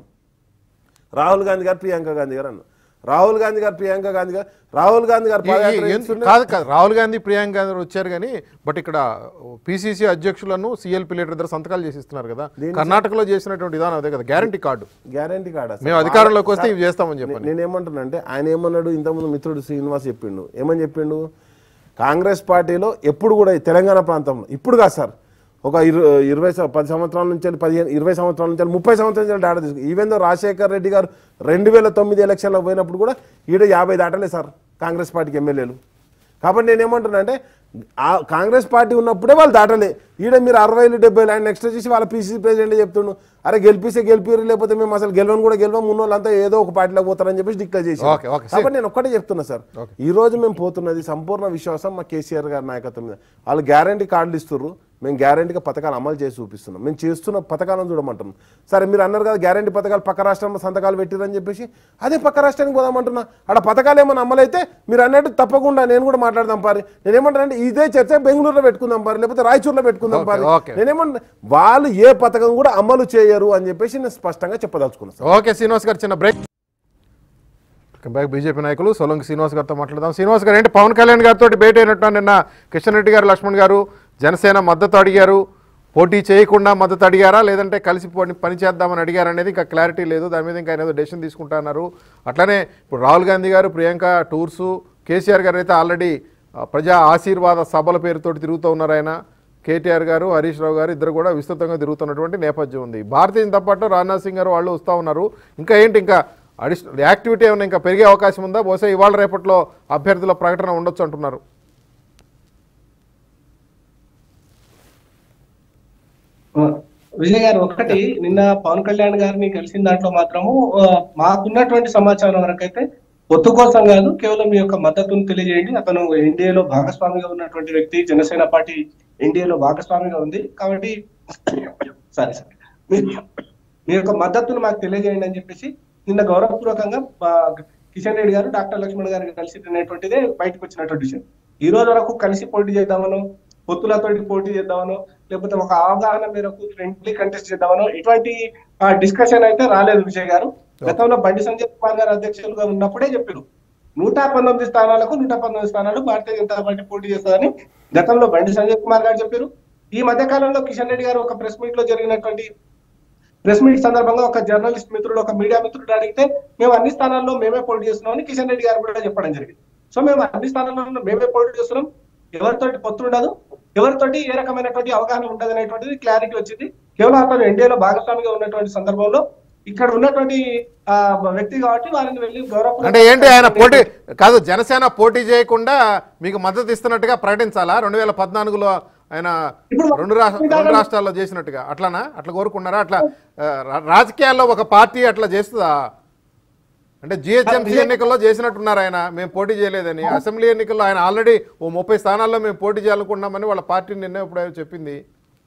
రాహుల్ గాంధీ గారు ప్రియాంక గాంధీ గారు అన్న, రాహుల్ గాంధీ గారు ప్రియాంక గాంధీ గారు రాహుల్ గాంధీ గారు కాదు కాదు రాహుల్ గాంధీ ప్రియాంక గాంధీ వచ్చారు కానీ బట్ ఇక్కడ పిసిసి అధ్యక్షులను సిఎల్పి లీడర్ ఇద్దరు సంతకాలు చేసిస్తున్నారు కదా. కర్ణాటకలో చేసినటువంటి విధానం అదే కదా, గ్యారంటీ కార్డు. గ్యారంటీ కార్డు మేము అధికారంలోకి వస్తే ఇవి చేస్తామని చెప్పండి. నేను ఏమంటున్నానంటే ఆయన ఏమన్నాడు, ఇంతకుముందు మిత్రుడు శ్రీనివాస్ చెప్పిండు, ఏమని చెప్పిండు, కాంగ్రెస్ పార్టీలో ఎప్పుడు కూడా తెలంగాణ ప్రాంతంలో ఇప్పుడు కాదు సార్ ఒక ఇరవై ఇరవై పది సంవత్సరాల నుంచి పదిహేను ఇరవై సంవత్సరాల నుంచి ముప్పై సంవత్సరాల నుంచి డాటా తీసుకు ఈవెన్ దో రాజశేఖర్ రెడ్డి గారు రెండు వేల తొమ్మిది ఎలక్షన్లో పోయినప్పుడు కూడా ఈడ యాభై దాటలే సార్ కాంగ్రెస్ పార్టీకి ఎమ్మెల్యేలు. కాబట్టి నేను ఏమంటున్నా అంటే ఆ కాంగ్రెస్ పార్టీ ఉన్నప్పుడే వాళ్ళు దాటలే, ఈడ మీరు అరవైలు డెబ్బైలు అండ్ నెక్స్ట్ వచ్చేసి వాళ్ళ పీసీసీ ప్రెసిడెంట్ చెప్తుండు, అరే గెలిపిస్తే గెలిపిరు లేకపోతే మేము అసలు గెలవని కూడా గెలవం, ఉన్న వాళ్ళంతా ఏదో ఒక పార్టీలో పోతారని చెప్పేసి డిక్లేర్ చేసి. కాబట్టి నేను ఒక్కటే చెప్తున్నా సార్, ఈ రోజు మేము పోతున్నది సంపూర్ణ విశ్వాసం మా కేసీఆర్ గారి నాయకత్వం మీద. వాళ్ళు గ్యారంటీ కార్డులు ఇస్తుర్రు, మేము గ్యారంటీగా పథకాలు అమలు చేసి చూపిస్తున్నాం. మేము చేస్తున్న పథకాలను చూడమంటున్నాం. సరే మీరు అన్నారు కదా గ్యారంటీ పథకాలు పక్క రాష్ట్రంలో సంతకాలు పెట్టిరని చెప్పేసి, అదే పక్క రాష్ట్రానికి పోదామంటున్నా. అక్కడ పథకాలు ఏమైనా అమలైతే మీరు అన్నట్టు తప్పకుండా నేను కూడా మాట్లాడదాం పారి. నేనేమంటానంటే ఇదే చర్చ బెంగళూరులో పెట్టుకుందాం పారి, లేకపోతే రాయచూరులో పెట్టుకుందాం పారి. నేనేమంటా వాళ్ళు ఏ పథకం కూడా అమలు చేయరు అని చెప్పేసి నేను స్పష్టంగా చెప్పదలుచుకున్నాను. ఓకే శ్రీనివాస్ గారు, చిన్న బ్రేక్. బ్యాక్ బీజేపీ నాయకులు సోలంకి శ్రీనివాస్ గారితో మాట్లాడదాం. శ్రీనివాస్ గారు, ఏంటి పవన్ కళ్యాణ్ గారితో భేటీ అయినట్టు నిన్న కిషన్ రెడ్డి గారు, లక్ష్మణ్ గారు జనసేన మద్దతు అడిగారు. పోటీ చేయకుండా మద్దతు అడిగారా లేదంటే కలిసి పని చేద్దామని అడిగారు అనేది ఇంకా క్లారిటీ లేదు. దాని మీద ఇంకా ఆయన ఏదో డెసిషన్ తీసుకుంటున్నారు. అట్లనే ఇప్పుడు రాహుల్ గాంధీ గారు ప్రియాంక టూర్సు, కేసీఆర్ గారు అయితే ఆల్రెడీ ప్రజా ఆశీర్వాద సభల పేరుతోటి తిరుగుతూ ఉన్నారు. ఆయన కేటీఆర్ గారు, హరీష్ రావు గారు ఇద్దరు కూడా విస్తృతంగా తిరుగుతున్నటువంటి నేపథ్యం ఉంది. భారతీయ జనతా పార్టీ రాజ్నాథ్ సింగ్ గారు వాళ్ళు వస్తూ ఉన్నారు. ఇంకా ఏంటి, ఇంకా అడిషనల్ యాక్టివిటీ ఏమైనా ఇంకా పెరిగే అవకాశం ఉందా? బహుశా ఇవాళ రేపట్లో అభ్యర్థుల ప్రకటన ఉండొచ్చు అంటున్నారు. విజయ్ గారు, ఒకటి నిన్న పవన్ కళ్యాణ్ గారిని కలిసిన దాంట్లో మాత్రము మాకున్నటువంటి సమాచారం వరకైతే పొత్తు కోసం కాదు, కేవలం మీ యొక్క మద్దతును తెలియజేయండి. అతను ఎన్డీఏలో భాగస్వామిగా ఉన్నటువంటి వ్యక్తి, జనసేన పార్టీ ఎన్డీఏలో భాగస్వామిగా ఉంది కాబట్టి సరే సరే మీ యొక్క మద్దతును మాకు తెలియజేయండి అని చెప్పేసి నిన్న గౌరవపూర్వకంగా కిషన్ రెడ్డి గారు, డాక్టర్ లక్ష్మణ్ గారు కలిసి తినేటువంటిదే బయటకు వచ్చినటువంటి విషయం. ఈ రోజు వరకు కలిసి పోటీ చేద్దామనో, పొత్తులతో పోటీ చేద్దామనో, లేకపోతే ఒక అవగాహన మేరకు ఫ్రెండ్లీ కంటెస్ట్ చేద్దామనో ఇటువంటి డిస్కషన్ అయితే రాలేదు విజయ్ గారు. గతంలో బండి సంజయ్ కుమార్ గారు అధ్యక్షులుగా ఉన్నప్పుడే చెప్పారు నూట పంతొమ్మిది స్థానాలకు నూట పంతొమ్మిది స్థానాలు భారతీయ జనతా పార్టీ పోటీ చేస్తుందని గతంలో బండి సంజయ్ కుమార్ గారు చెప్పారు. ఈ మధ్య కాలంలో కిషన్ రెడ్డి గారు ఒక ప్రెస్ మీట్ లో జరిగినటువంటి ప్రెస్ మీట్ సందర్భంగా ఒక జర్నలిస్ట్ మిత్రుడు, ఒక మీడియా మిత్రుడు అడిగితే మేము అన్ని స్థానాల్లో మేమే పోటీ చేస్తున్నామని కిషన్ రెడ్డి గారు కూడా చెప్పడం జరిగింది. సో మేము అన్ని స్థానాల్లో మేమే పోటీ చేస్తున్నాం, ఎవరితోటి పొత్తు ఉండదు, ఎవరితోటి ఏ రకమైనటువంటి అవగాహన ఉండదు అనేటువంటిది క్లారిటీ వచ్చింది. కేవలం అతను ఎన్డీఏలో భాగస్వామిగా ఉన్నటువంటి సందర్భంలో ఇక్కడ ఉన్నటువంటి ఆ వ్యక్తి కాబట్టి వారిని వెళ్ళి గౌరవ అంటే ఏంటి ఆయన పోటీ కాదు, జనసేన పోటీ చేయకుండా మీకు మద్దతు ఇస్తున్నట్టుగా ప్రకటించాలా? రెండు వేల పద్నాలుగులో ఆయన రెండు రాష్ట్ర రెండు రాష్ట్రాల్లో చేసినట్టుగా అట్లానా? అట్లా కోరుకున్నారా? అట్లా రాజకీయాల్లో ఒక పార్టీ అట్లా చేస్తుందా? అంటే జిహెచ్ఎంసీ ఎన్నికల్లో చేసినట్టున్నారు ఆయన, మేము పోటీ చేయలేదని. అసెంబ్లీ ఎన్నికల్లో ఆయన ఆల్రెడీ ఓ ముప్పై స్థానాల్లో మేము పోటీ చేయాలనుకున్నామని వాళ్ళ పార్టీ నిర్ణయం ఇప్పుడు చెప్పింది.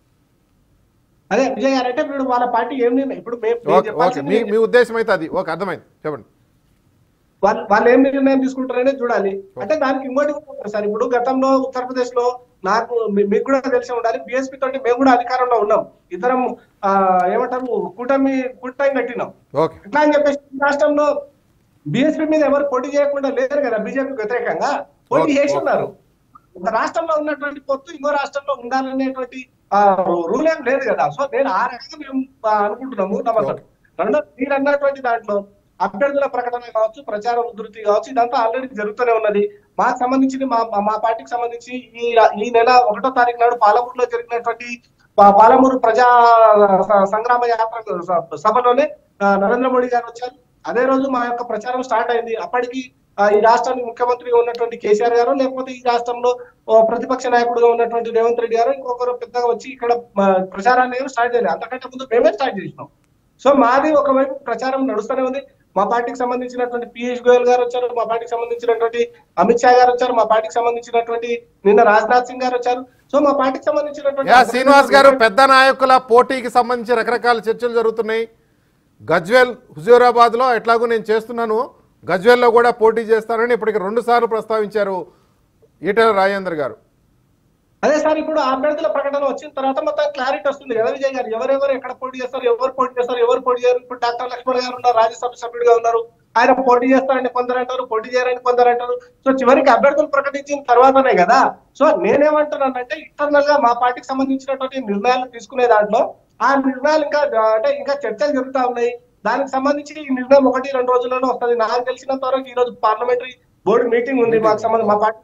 అదే విజయ్ గారు, అంటే ఇప్పుడు వాళ్ళ పార్టీ ఏం నిర్ణయం, ఇప్పుడు మీ ఉద్దేశం అయితే అది ఓకే, అర్థమైంది, చెప్పండి. వాళ్ళు వాళ్ళు ఏం నిర్ణయం తీసుకుంటారనే చూడాలి. అంటే దానికి ఇంకోటి సార్, ఇప్పుడు గతంలో ఉత్తరప్రదేశ్ లో నాకు మీకు కూడా తెలిసి ఉండాలి, బిఎస్పీ తోటి మేము కూడా అధికారంలో ఉన్నాం, ఇద్దరం ఆ ఏమంటారు కూటమి కూటమి కట్టినాం. ఇట్లా అని చెప్పేసి రాష్ట్రంలో బిఎస్పీ మీద ఎవరు పోటీ చేయకుండా లేరు కదా, బీజేపీకి వ్యతిరేకంగా పోటీ చేసి ఉన్నారు. ఒక రాష్ట్రంలో ఉన్నటువంటి పొత్తు ఇంకో రాష్ట్రంలో ఉండాలనేటువంటి ఆ రూల్ ఏం లేదు కదా. సో నేను ఆ రకంగా మేము అనుకుంటున్నాము. నమ్మకం రెండో మీరు అన్నటువంటి దాంట్లో అభ్యర్థుల ప్రకటన కావచ్చు, ప్రచారం ఉధృతి కావచ్చు, ఇదంతా ఆల్రెడీ జరుగుతూనే ఉన్నది. మాకు సంబంధించి మా మా పార్టీకి సంబంధించి ఈ ఈ నెల ఒకటో తారీఖు నాడు పాలమూరులో జరిగినటువంటి పాలమూరు ప్రజా సంగ్రామ యాత్ర సభలోనే నరేంద్ర మోడీ గారు వచ్చారు. అదే రోజు మా యొక్క ప్రచారం స్టార్ట్ అయింది. అప్పటికి ఈ రాష్ట్రానికి ముఖ్యమంత్రిగా ఉన్నటువంటి కేసీఆర్ గారు, లేకపోతే ఈ రాష్ట్రంలో ప్రతిపక్ష నాయకుడుగా ఉన్నటువంటి రేవంత్ రెడ్డి గారు ఇంకొకరు పెద్దగా వచ్చి ఇక్కడ ప్రచారాన్ని స్టార్ట్ చేయలేదు. అంతకంటే ముందు మేమే స్టార్ట్ చేసినాం. సో మాది ఒకవైపు ప్రచారం నడుస్తూనే ఉంది. మా పార్టీకి సంబంధించినటువంటి పీయూష్ గోయల్ గారు వచ్చారు, మా పార్టీకి సంబంధించినటువంటి అమిత్ షా గారు వచ్చారు, మా పార్టీకి సంబంధించినటువంటి నిన్న రాజ్నాథ్ సింగ్ గారు వచ్చారు. సో మా పార్టీకి సంబంధించినటువంటి శ్రీనివాస్ గారు, పెద్ద నాయకుల పోటీకి సంబంధించి రకరకాల చర్చలు జరుగుతున్నాయి. గజ్వేల్, హుజూరాబాద్ లో ఎట్లాగూ నేను చేస్తున్నాను, గజ్వేల్లో కూడా పోటీ చేస్తానని ఇప్పటికి రెండు సార్లు ప్రస్తావించారు ఈటెల రాజేందర్ గారు. అదే సార్, ఇప్పుడు అభ్యర్థుల ప్రకటన వచ్చిన తర్వాత మొత్తం క్లారిటీ వస్తుంది కదా విజయ్ గారు, ఎవరెవరు ఎక్కడ పోటీ చేస్తారు, ఎవరు పోటీ చేస్తారు, ఎవరు పోటీ చేయరు. ఇప్పుడు డాక్టర్ లక్ష్మణ్ గారు ఉన్నారు, రాజ్యసభ సభ్యుడిగా ఉన్నారు, ఆయన పోటీ చేస్తారని కొందరు అంటారు, పోటీ చేయరని కొందరు అంటారు. సో చివరికి అభ్యర్థులు ప్రకటించిన తర్వాతనే కదా. సో నేనేమంటున్నానంటే ఇంటర్నల్ గా మా పార్టీకి సంబంధించినటువంటి నిర్ణయాలు తీసుకునే దాంట్లో ఆ నిర్ణయాలు ఇంకా అంటే ఇంకా చర్చలు జరుగుతా ఉన్నాయి. దానికి సంబంధించి ఈ నిర్ణయం ఒకటి రెండు రోజుల్లోనే వస్తుంది. నాకు తెలిసినంత వరకు ఈ రోజు పార్లమెంటరీ బోర్డు మీటింగ్ ఉంది మాకు సంబంధించి, మా పార్టీ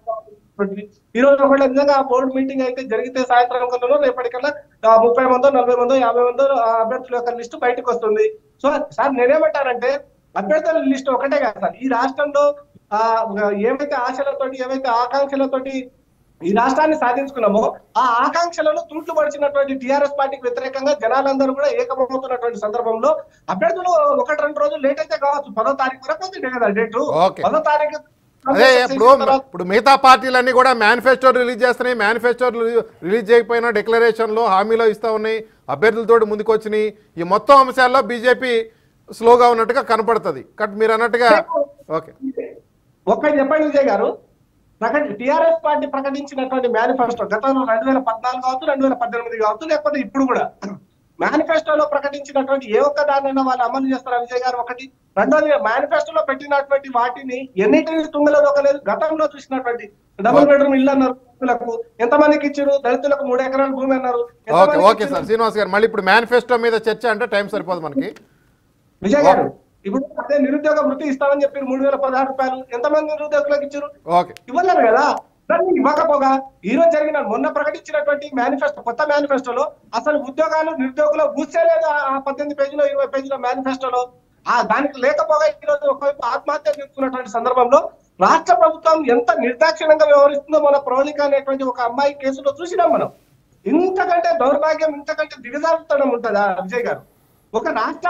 ఈ రోజు ఒకవేళ నిజంగా ఆ బోర్డు మీటింగ్ అయితే జరిగితే సాయంత్రం కన్నా రేపటికల్లా ముప్పై మందో నలభై మందో యాభై మందో అభ్యర్థుల యొక్క లిస్టు బయటకు వస్తుంది. సో సార్ నేనేమంటానంటే అభ్యర్థుల లిస్టు ఒకటే కాదు సార్, ఈ రాష్ట్రంలో ఆ ఏవైతే ఆశలతోటి ఏవైతే ఆకాంక్షలతోటి ఈ రాష్ట్రాన్ని సాధించుకున్నామో ఆ ఆకాంక్షలను తూట్లు పడిచినటువంటి టీఆర్ఎస్ పార్టీకి వ్యతిరేకంగా జనాలందరూ కూడా ఏకమవుతున్నటువంటి సందర్భంలో అభ్యర్థులు ఒకటి రెండు రోజులు లేట్ అయితే కావచ్చు, పదో తారీఖు వరకు ఉంది కదా డేటు. పదో తారీఖు అదే ఇప్పుడు ఇప్పుడు మిగతా పార్టీలన్నీ కూడా మేనిఫెస్టో రిలీజ్ చేస్తున్నాయి, మేనిఫెస్టో రిలీజ్ చేయకపోయినా డిక్లరేషన్లో హామీలో ఇస్తూ ఉన్నాయి, అభ్యర్థులతో ముందుకు వచ్చినాయి. ఈ మొత్తం అంశాల్లో బీజేపీ స్లోగా ఉన్నట్టుగా కనపడుతుంది. కట్ మీరు అన్నట్టుగా ఓకే ఒక్కటి చెప్పండి విజయ్ గారు, ప్రకటి టిఆర్ఎస్ పార్టీ ప్రకటించినటువంటి మేనిఫెస్టో గతంలో రెండు వేల పద్నాలుగు కావచ్చు, రెండు వేల పద్దెనిమిది కావచ్చు, లేకపోతే ఇప్పుడు కూడా మేనిఫెస్టోలో ప్రకటించినటువంటి ఏ ఒక్క దానైనా వాళ్ళు అమలు చేస్తారా విజయ్ గారు? ఒకటి. రెండోది, మేనిఫెస్టోలో పెట్టినటువంటి వాటిని ఎన్నిటిని తుంగలో దొక్కలేదు. గతంలో చూసినటువంటి డబుల్ బెడ్రూమ్ ఇల్లు అన్నారు, దళితులకు ఎంతమందికి ఇచ్చారు? దళితులకు మూడు ఎకరాల భూమి అన్నారు. ఓకే ఓకే సార్ శ్రీనివాస్ గారు, మళ్ళీ ఇప్పుడు మేనిఫెస్టో మీద చర్చ అంటే టైం సరిపోదు మనకి. విజయ్ గారు, ఇప్పుడు అదే నిరుద్యోగ వృత్తి ఇస్తామని చెప్పి మూడు వేల పదహారు రూపాయలు ఎంతమంది నిరుద్యోగులకు ఇచ్చారు? ఇవ్వలేరు కదా. ఇవ్వకపోగా ఈ రోజు జరిగిన మొన్న ప్రకటించినటువంటి మేనిఫెస్టో, కొత్త మేనిఫెస్టోలో అసలు ఉద్యోగాలు నిరుద్యోగులు కూర్చోలేదు. ఆ పద్దెనిమిది పేజీలో ఇరవై పేజీల మేనిఫెస్టోలో ఆ దానికి లేకపోగా ఈ రోజు ఒకవైపు ఆత్మహత్య చేసుకున్నటువంటి సందర్భంలో రాష్ట్ర ప్రభుత్వం ఎంత నిర్దాక్షిణ్యంగా వ్యవహరిస్తుందో మన ప్రవళిక అనేటువంటి ఒక అమ్మాయి కేసులో చూసినాం మనం. ఇంతకంటే దౌర్భాగ్యం, ఇంతకంటే దిగజారుతనం ఉంటుందా విజయ్ గారు? ఒక రాష్ట్ర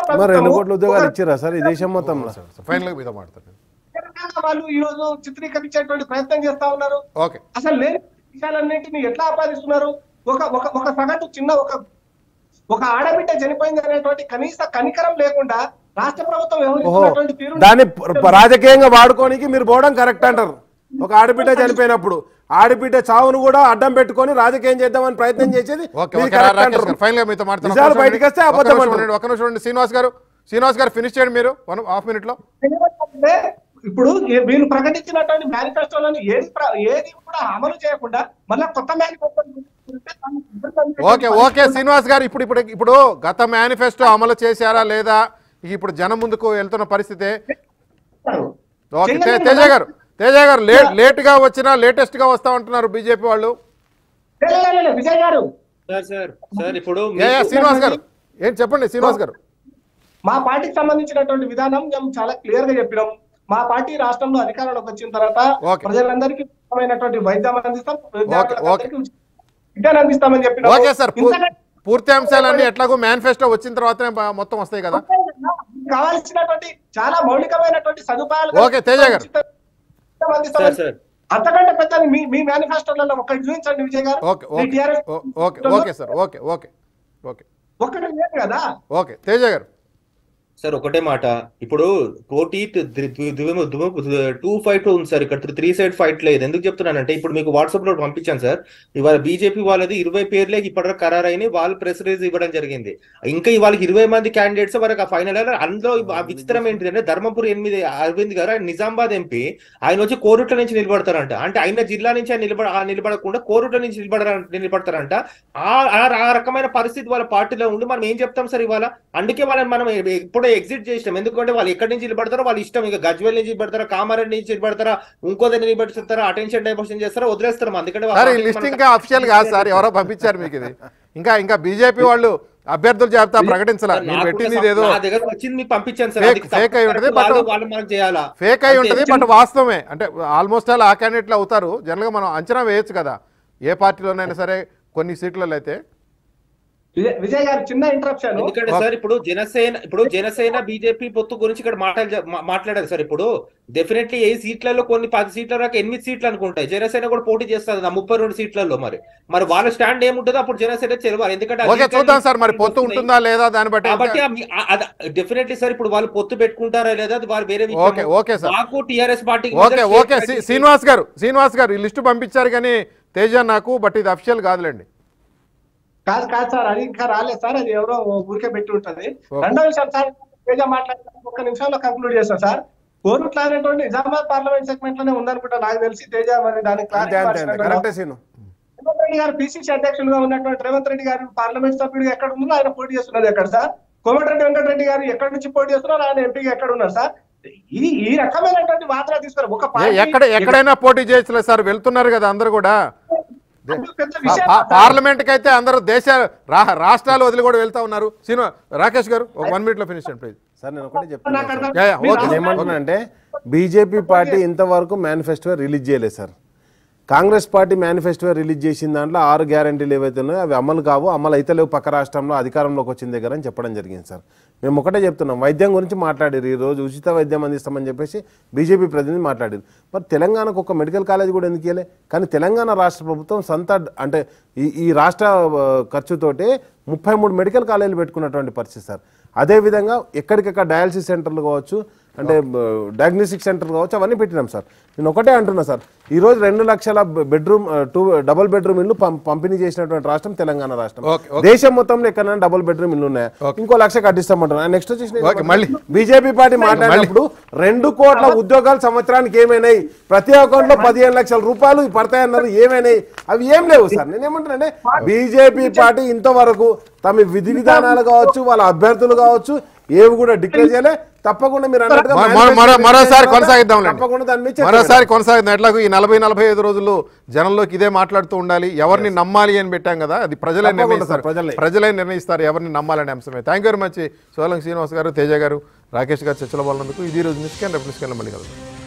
వాళ్ళు ఈ రోజు చిత్రీకరించేటువంటి ప్రయత్నం చేస్తా ఉన్నారు. అసలు లేని విషయాలన్నింటినీ ఎట్లా ఆపాదిస్తున్నారు? ఒక ఒక ఒక సగటు చిన్న ఒక ఒక ఆడబిడ్డ చనిపోయింది అనేటువంటి కనీస కనికరం లేకుండా రాష్ట్ర ప్రభుత్వం వ్యవహరిస్తున్నటువంటి తీరు దాన్ని రాజకీయంగా వాడుకోనికి మీరు పోవడం కరెక్ట్ అంటారు. ఒక ఆడబిడ్డ చనిపోయినప్పుడు ఆడబిడ్డ చావును కూడా అడ్డం పెట్టుకొని రాజకీయం చేద్దామని ప్రయత్నం చేసేది బయటకు వస్తే అబద్ధం. ఒక నిమిషం శ్రీనివాస్ గారు, శ్రీనివాస్ గారు ఫినిష్ చేయండి మీరు వన్ హాఫ్ మినిట్ లో. ఇప్పుడు వీళ్ళు ప్రకటించినటువంటి మేనిఫెస్టోలను ఏది ఏది కూడా అమలు చేయకుండా మళ్ళీ కొత్త మేనిఫెస్టో. ఓకే ఓకే శ్రీనివాస్ గారు, ఇప్పుడు ఇప్పుడు ఇప్పుడు గత మేనిఫెస్టో అమలు చేశారా లేదా, ఇప్పుడు జనం ముందుకు వెళ్తున్న పరిస్థితి. ఓకే తేజ గారు, తేజ గారు లేట్ లేట్ గా వచ్చినా లేటెస్ట్ గా వస్తా ఉంటున్నారు బీజేపీ వాళ్ళు. విజయ్ గారు, ఇప్పుడు శ్రీనివాస్ గారు ఏం చెప్పండి శ్రీనివాస్ గారు. మా పార్టీకి సంబంధించినటువంటి విధానం మేము చాలా క్లియర్ గా చెప్పినాం. మా పార్టీ రాష్ట్రంలో అధికారంలోకి వచ్చిన తర్వాత ప్రజలందరికీ ఉచితమైనటువంటి వైద్యం అందిస్తాం, విద్యను అందిస్తామని చెప్పినాం. ఓకే సార్, పూర్తి అంశాలన్నీ ఎట్లాగో మేనిఫెస్టో వచ్చిన తర్వాతనే మొత్తం వస్తాయి కదా. కావాల్సినటువంటి చాలా మౌలికమైనటువంటి సదుపాయాలు ఓకే తేజ గారు అంతకంటే పెద్ద మీ మీ మేనిఫెస్టోలలో ఒకటి చూపించండి విజయ్ గారు. Okay okay okay sir okay okay okay ఒకటి లేదు కదా. ఓకే తేజ గారు సార్ ఒకటే మాట, ఇప్పుడు పోటీ టూ ఫైట్ ఉంది సార్, ఇక్కడ త్రీ సైడ్ ఫైట్ లేదు. ఎందుకు చెప్తున్నానంటే ఇప్పుడు మీకు వాట్సాప్ లో పంపించాను సార్, ఇవాళ బీజేపీ వాళ్ళది ఇరవై పేర్లే ఇప్పటివరకు ఖరారు అయినాయి, వాళ్ళు ప్రెస్ రిలీజ్ ఇవ్వడం జరిగింది. ఇంకా ఇవాళ ఇరవై మంది క్యాండిడేట్స్ వరకు ఆ ఫైనల్. అందులో విచిత్రం ఏంటిదంటే ధర్మపురి ఎనిమిది అరవింద్ గారు ఆయన నిజామాబాద్ ఎంపీ, ఆయన వచ్చి కోరుట్ల నుంచి నిలబడతారంట. అంటే ఆయన జిల్లా నుంచి ఆయన నిలబడ నిలబడకుండా కోరుట్ల నుంచి నిలబడ నిలబడతారంట. ఆ రకమైన పరిస్థితి వాళ్ళ పార్టీలో ఉండి మనం ఏం చెప్తాం సార్ ఇవాళ? అందుకే వాళ్ళని మనం ఇప్పుడు ఎగ్జిట్ చేసినాం. ఎందుకంటే వాళ్ళు ఎక్కడి నుంచి నిలబడతారో వాళ్ళ ఇష్టం. ఇక గజ్వేల్ నుంచి నిలబడతారా, కామారెడ్డి నుంచి నిలబడతారా, ఇంకో దగ్గర నిలబెడతారా, అటెన్షన్ డైవర్షన్ చేస్తారా, వదిలేస్తారా? అందుకంటే ఇంకా అఫీషియల్ కాదు సార్, ఎవరో పంపించారు మీకు ఇది. ఇంకా ఇంకా బీజేపీ వాళ్ళు అభ్యర్థుల జాబితా ప్రకటించాలి, పెట్టింది ఏదో వచ్చింది మీకు పంపించాను సార్. ఫేక్ అయి ఉంటుంది బట్ ఫేక్ అయి ఉంటుంది బట్ వాస్తవమే. అంటే ఆల్మోస్ట్ ఆల్ ఆ క్యాండిడేట్లు అవుతారు. జనరల్గా మనం అంచనా వేయొచ్చు కదా ఏ పార్టీలోనైనా సరే కొన్ని సీట్లలో అయితే. విజయ్ గారు చిన్న ఇంటరప్షన్. ఎందుకంటే సార్ ఇప్పుడు జనసేన ఇప్పుడు జనసేన బీజేపీ పొత్తు గురించి ఇక్కడ మాట్లాడ మాట్లాడారు సార్. ఇప్పుడు డెఫినెట్లీ ఏ సీట్లలో కొన్ని పది సీట్ల వరకు ఎనిమిది సీట్లు అనుకుంటాయి. జనసేన కూడా పోటీ చేస్తుంది ఆ ముప్పై రెండు సీట్లలో. మరి మరి వాళ్ళ స్టాండ్ ఏముంటుందో అప్పుడు జనసేన తెలవాలి. ఎందుకంటే చూద్దాం సార్ మరి పొత్తు ఉంటుందా లేదా దాన్ని బట్టి. కాబట్టి డెఫినెట్లీ సార్ ఇప్పుడు వాళ్ళు పొత్తు పెట్టుకుంటారా లేదా అది వారు వేరే. ఓకే ఓకే సార్, మాకు TRS party. Okay okay Srinivas గారు, శ్రీనివాస్ గారు ఈ లిస్టు పంపించారు కానీ తేజ నాకు, బట్ ఇది అఫిషియల్ కాదులేండి. కాదు కాదు సార్, అది ఇంకా రాలేదు సార్, అది ఎవరో ఊరికే పెట్టి ఉంటుంది. రెండో విషయం సార్, తేజ మాట్లాడుతున్న ఒక్క నిమిషంలో కంక్లూడ్ చేస్తాను సార్. కోరుట్ల అనేటువంటి నిజామాబాద్ పార్లమెంట్ సెగ్మెంట్ లోనే ఉందనుకుంటా నాకు తెలిసి. తేజ మరి దానికి రేవంత్ రెడ్డి గారు పిసిసి అధ్యక్షులుగా ఉన్నటువంటి రేవంత్ రెడ్డి గారు పార్లమెంట్ సభ్యుడు ఎక్కడ ఉన్నారో ఆయన పోటీ చేస్తున్నది ఎక్కడ సార్? కోమటిరెడ్డి వెంకటరెడ్డి గారు ఎక్కడి నుంచి పోటీ చేస్తున్నారు, ఆయన ఎంపీగా ఎక్కడ ఉన్నారు సార్? ఈ ఈ రకమైనటువంటి వాదన తీసుకున్నారు. ఒక ఎక్కడ ఎక్కడైనా పోటీ చేయట్లేదు సార్, వెళ్తున్నారు కదా అందరు కూడా. పార్లమెంట్ కి అయితే అందరూ దేశ రాష్ట్రాలు వదిలి కూడా వెళ్తా ఉన్నారు. సీను రాకేష్ గారు ఒక వన్ మినిట్ లో ఫినిష్ చేయండి ప్లీజ్. సార్ నేను ఒకటే చెప్తాను, ఏమంటున్నా అంటే బీజేపీ పార్టీ ఇంతవరకు మేనిఫెస్టో రిలీజ్ చేయలేదు sir. Congress party manifesto release చేసిన దాంట్లో ఆరు గ్యారంటీలు ఏవైతే ఉన్నాయో అవి అమలు కావు, అమలు అయితే లేవు పక్క రాష్ట్రంలో అధికారంలోకి వచ్చిన దగ్గర అని చెప్పడం జరిగింది సార్. మేము ఒకటే చెప్తున్నాం, వైద్యం గురించి మాట్లాడారు, ఈరోజు ఉచిత వైద్యం అందిస్తామని చెప్పేసి బీజేపీ ప్రతినిధి మాట్లాడారు. మరి తెలంగాణకు ఒక మెడికల్ కాలేజ్ కూడా ఎందుకు ఇవ్వలే? కానీ తెలంగాణ రాష్ట్ర ప్రభుత్వం సొంత అంటే ఈ ఈ రాష్ట్ర ఖర్చుతోటే ముప్పై మూడు మెడికల్ కాలేజీలు పెట్టుకున్నటువంటి పరిస్థితి సార్. అదేవిధంగా ఎక్కడికెక్కడ డయాలసిస్ సెంటర్లు కావచ్చు, అంటే డయాగ్నోస్టిక్ సెంటర్ కావచ్చు, అవన్నీ పెట్టినాం సార్. నేను ఒకటే అంటున్నా సార్, ఈరోజు రెండు లక్షల బెడ్రూమ్ టూ డబుల్ బెడ్రూమ్ ఇల్లు పంపిణీ చేసినటువంటి రాష్ట్రం తెలంగాణ రాష్ట్రం. దేశం మొత్తంలో ఎక్కడైనా డబుల్ బెడ్రూమ్ ఇల్లు ఉన్నాయా? ఇంకో లక్ష కట్టిస్తామంటున్నా. నెక్స్ట్ వచ్చేసి బీజేపీ పార్టీ మాట్లాడినప్పుడు రెండు కోట్ల ఉద్యోగాలు సంవత్సరానికి ఏమైనాయి, ప్రతి అకౌంట్ లో పదిహేను లక్షల రూపాయలు పడతాయన్నారు, ఏమైనాయి? అవి ఏం లేవు సార్. నేనేమంటున్నానంటే బీజేపీ పార్టీ ఇంతవరకు తమ విధి విధానాలు కావచ్చు, వాళ్ళ అభ్యర్థులు కావచ్చు, ఏవి కూడా డిక్లేర్ చేయలే. తప్పకుండా మీరు మరోసారి కొనసాగిద్దాం మరోసారి కొనసాగిద్దాం ఎట్లాగూ ఈ నలభై నలభై ఐదు రోజుల్లో జనంలోకి ఇదే మాట్లాడుతూ ఉండాలి. ఎవరిని నమ్మాలి అని పెట్టాం కదా, అది ప్రజలే నిర్ణయిస్తారు, ప్రజలే నిర్ణయిస్తారు ఎవరిని నమ్మాలనే అంశమే. Thank you very much Solanki Srinivas గారు, తేజ గారు, రాకేష్ గారు చర్చలో పాల్గొన్నందుకు. ఇది రోజు నిష్కరణ మళ్ళీ కలుగుతాం.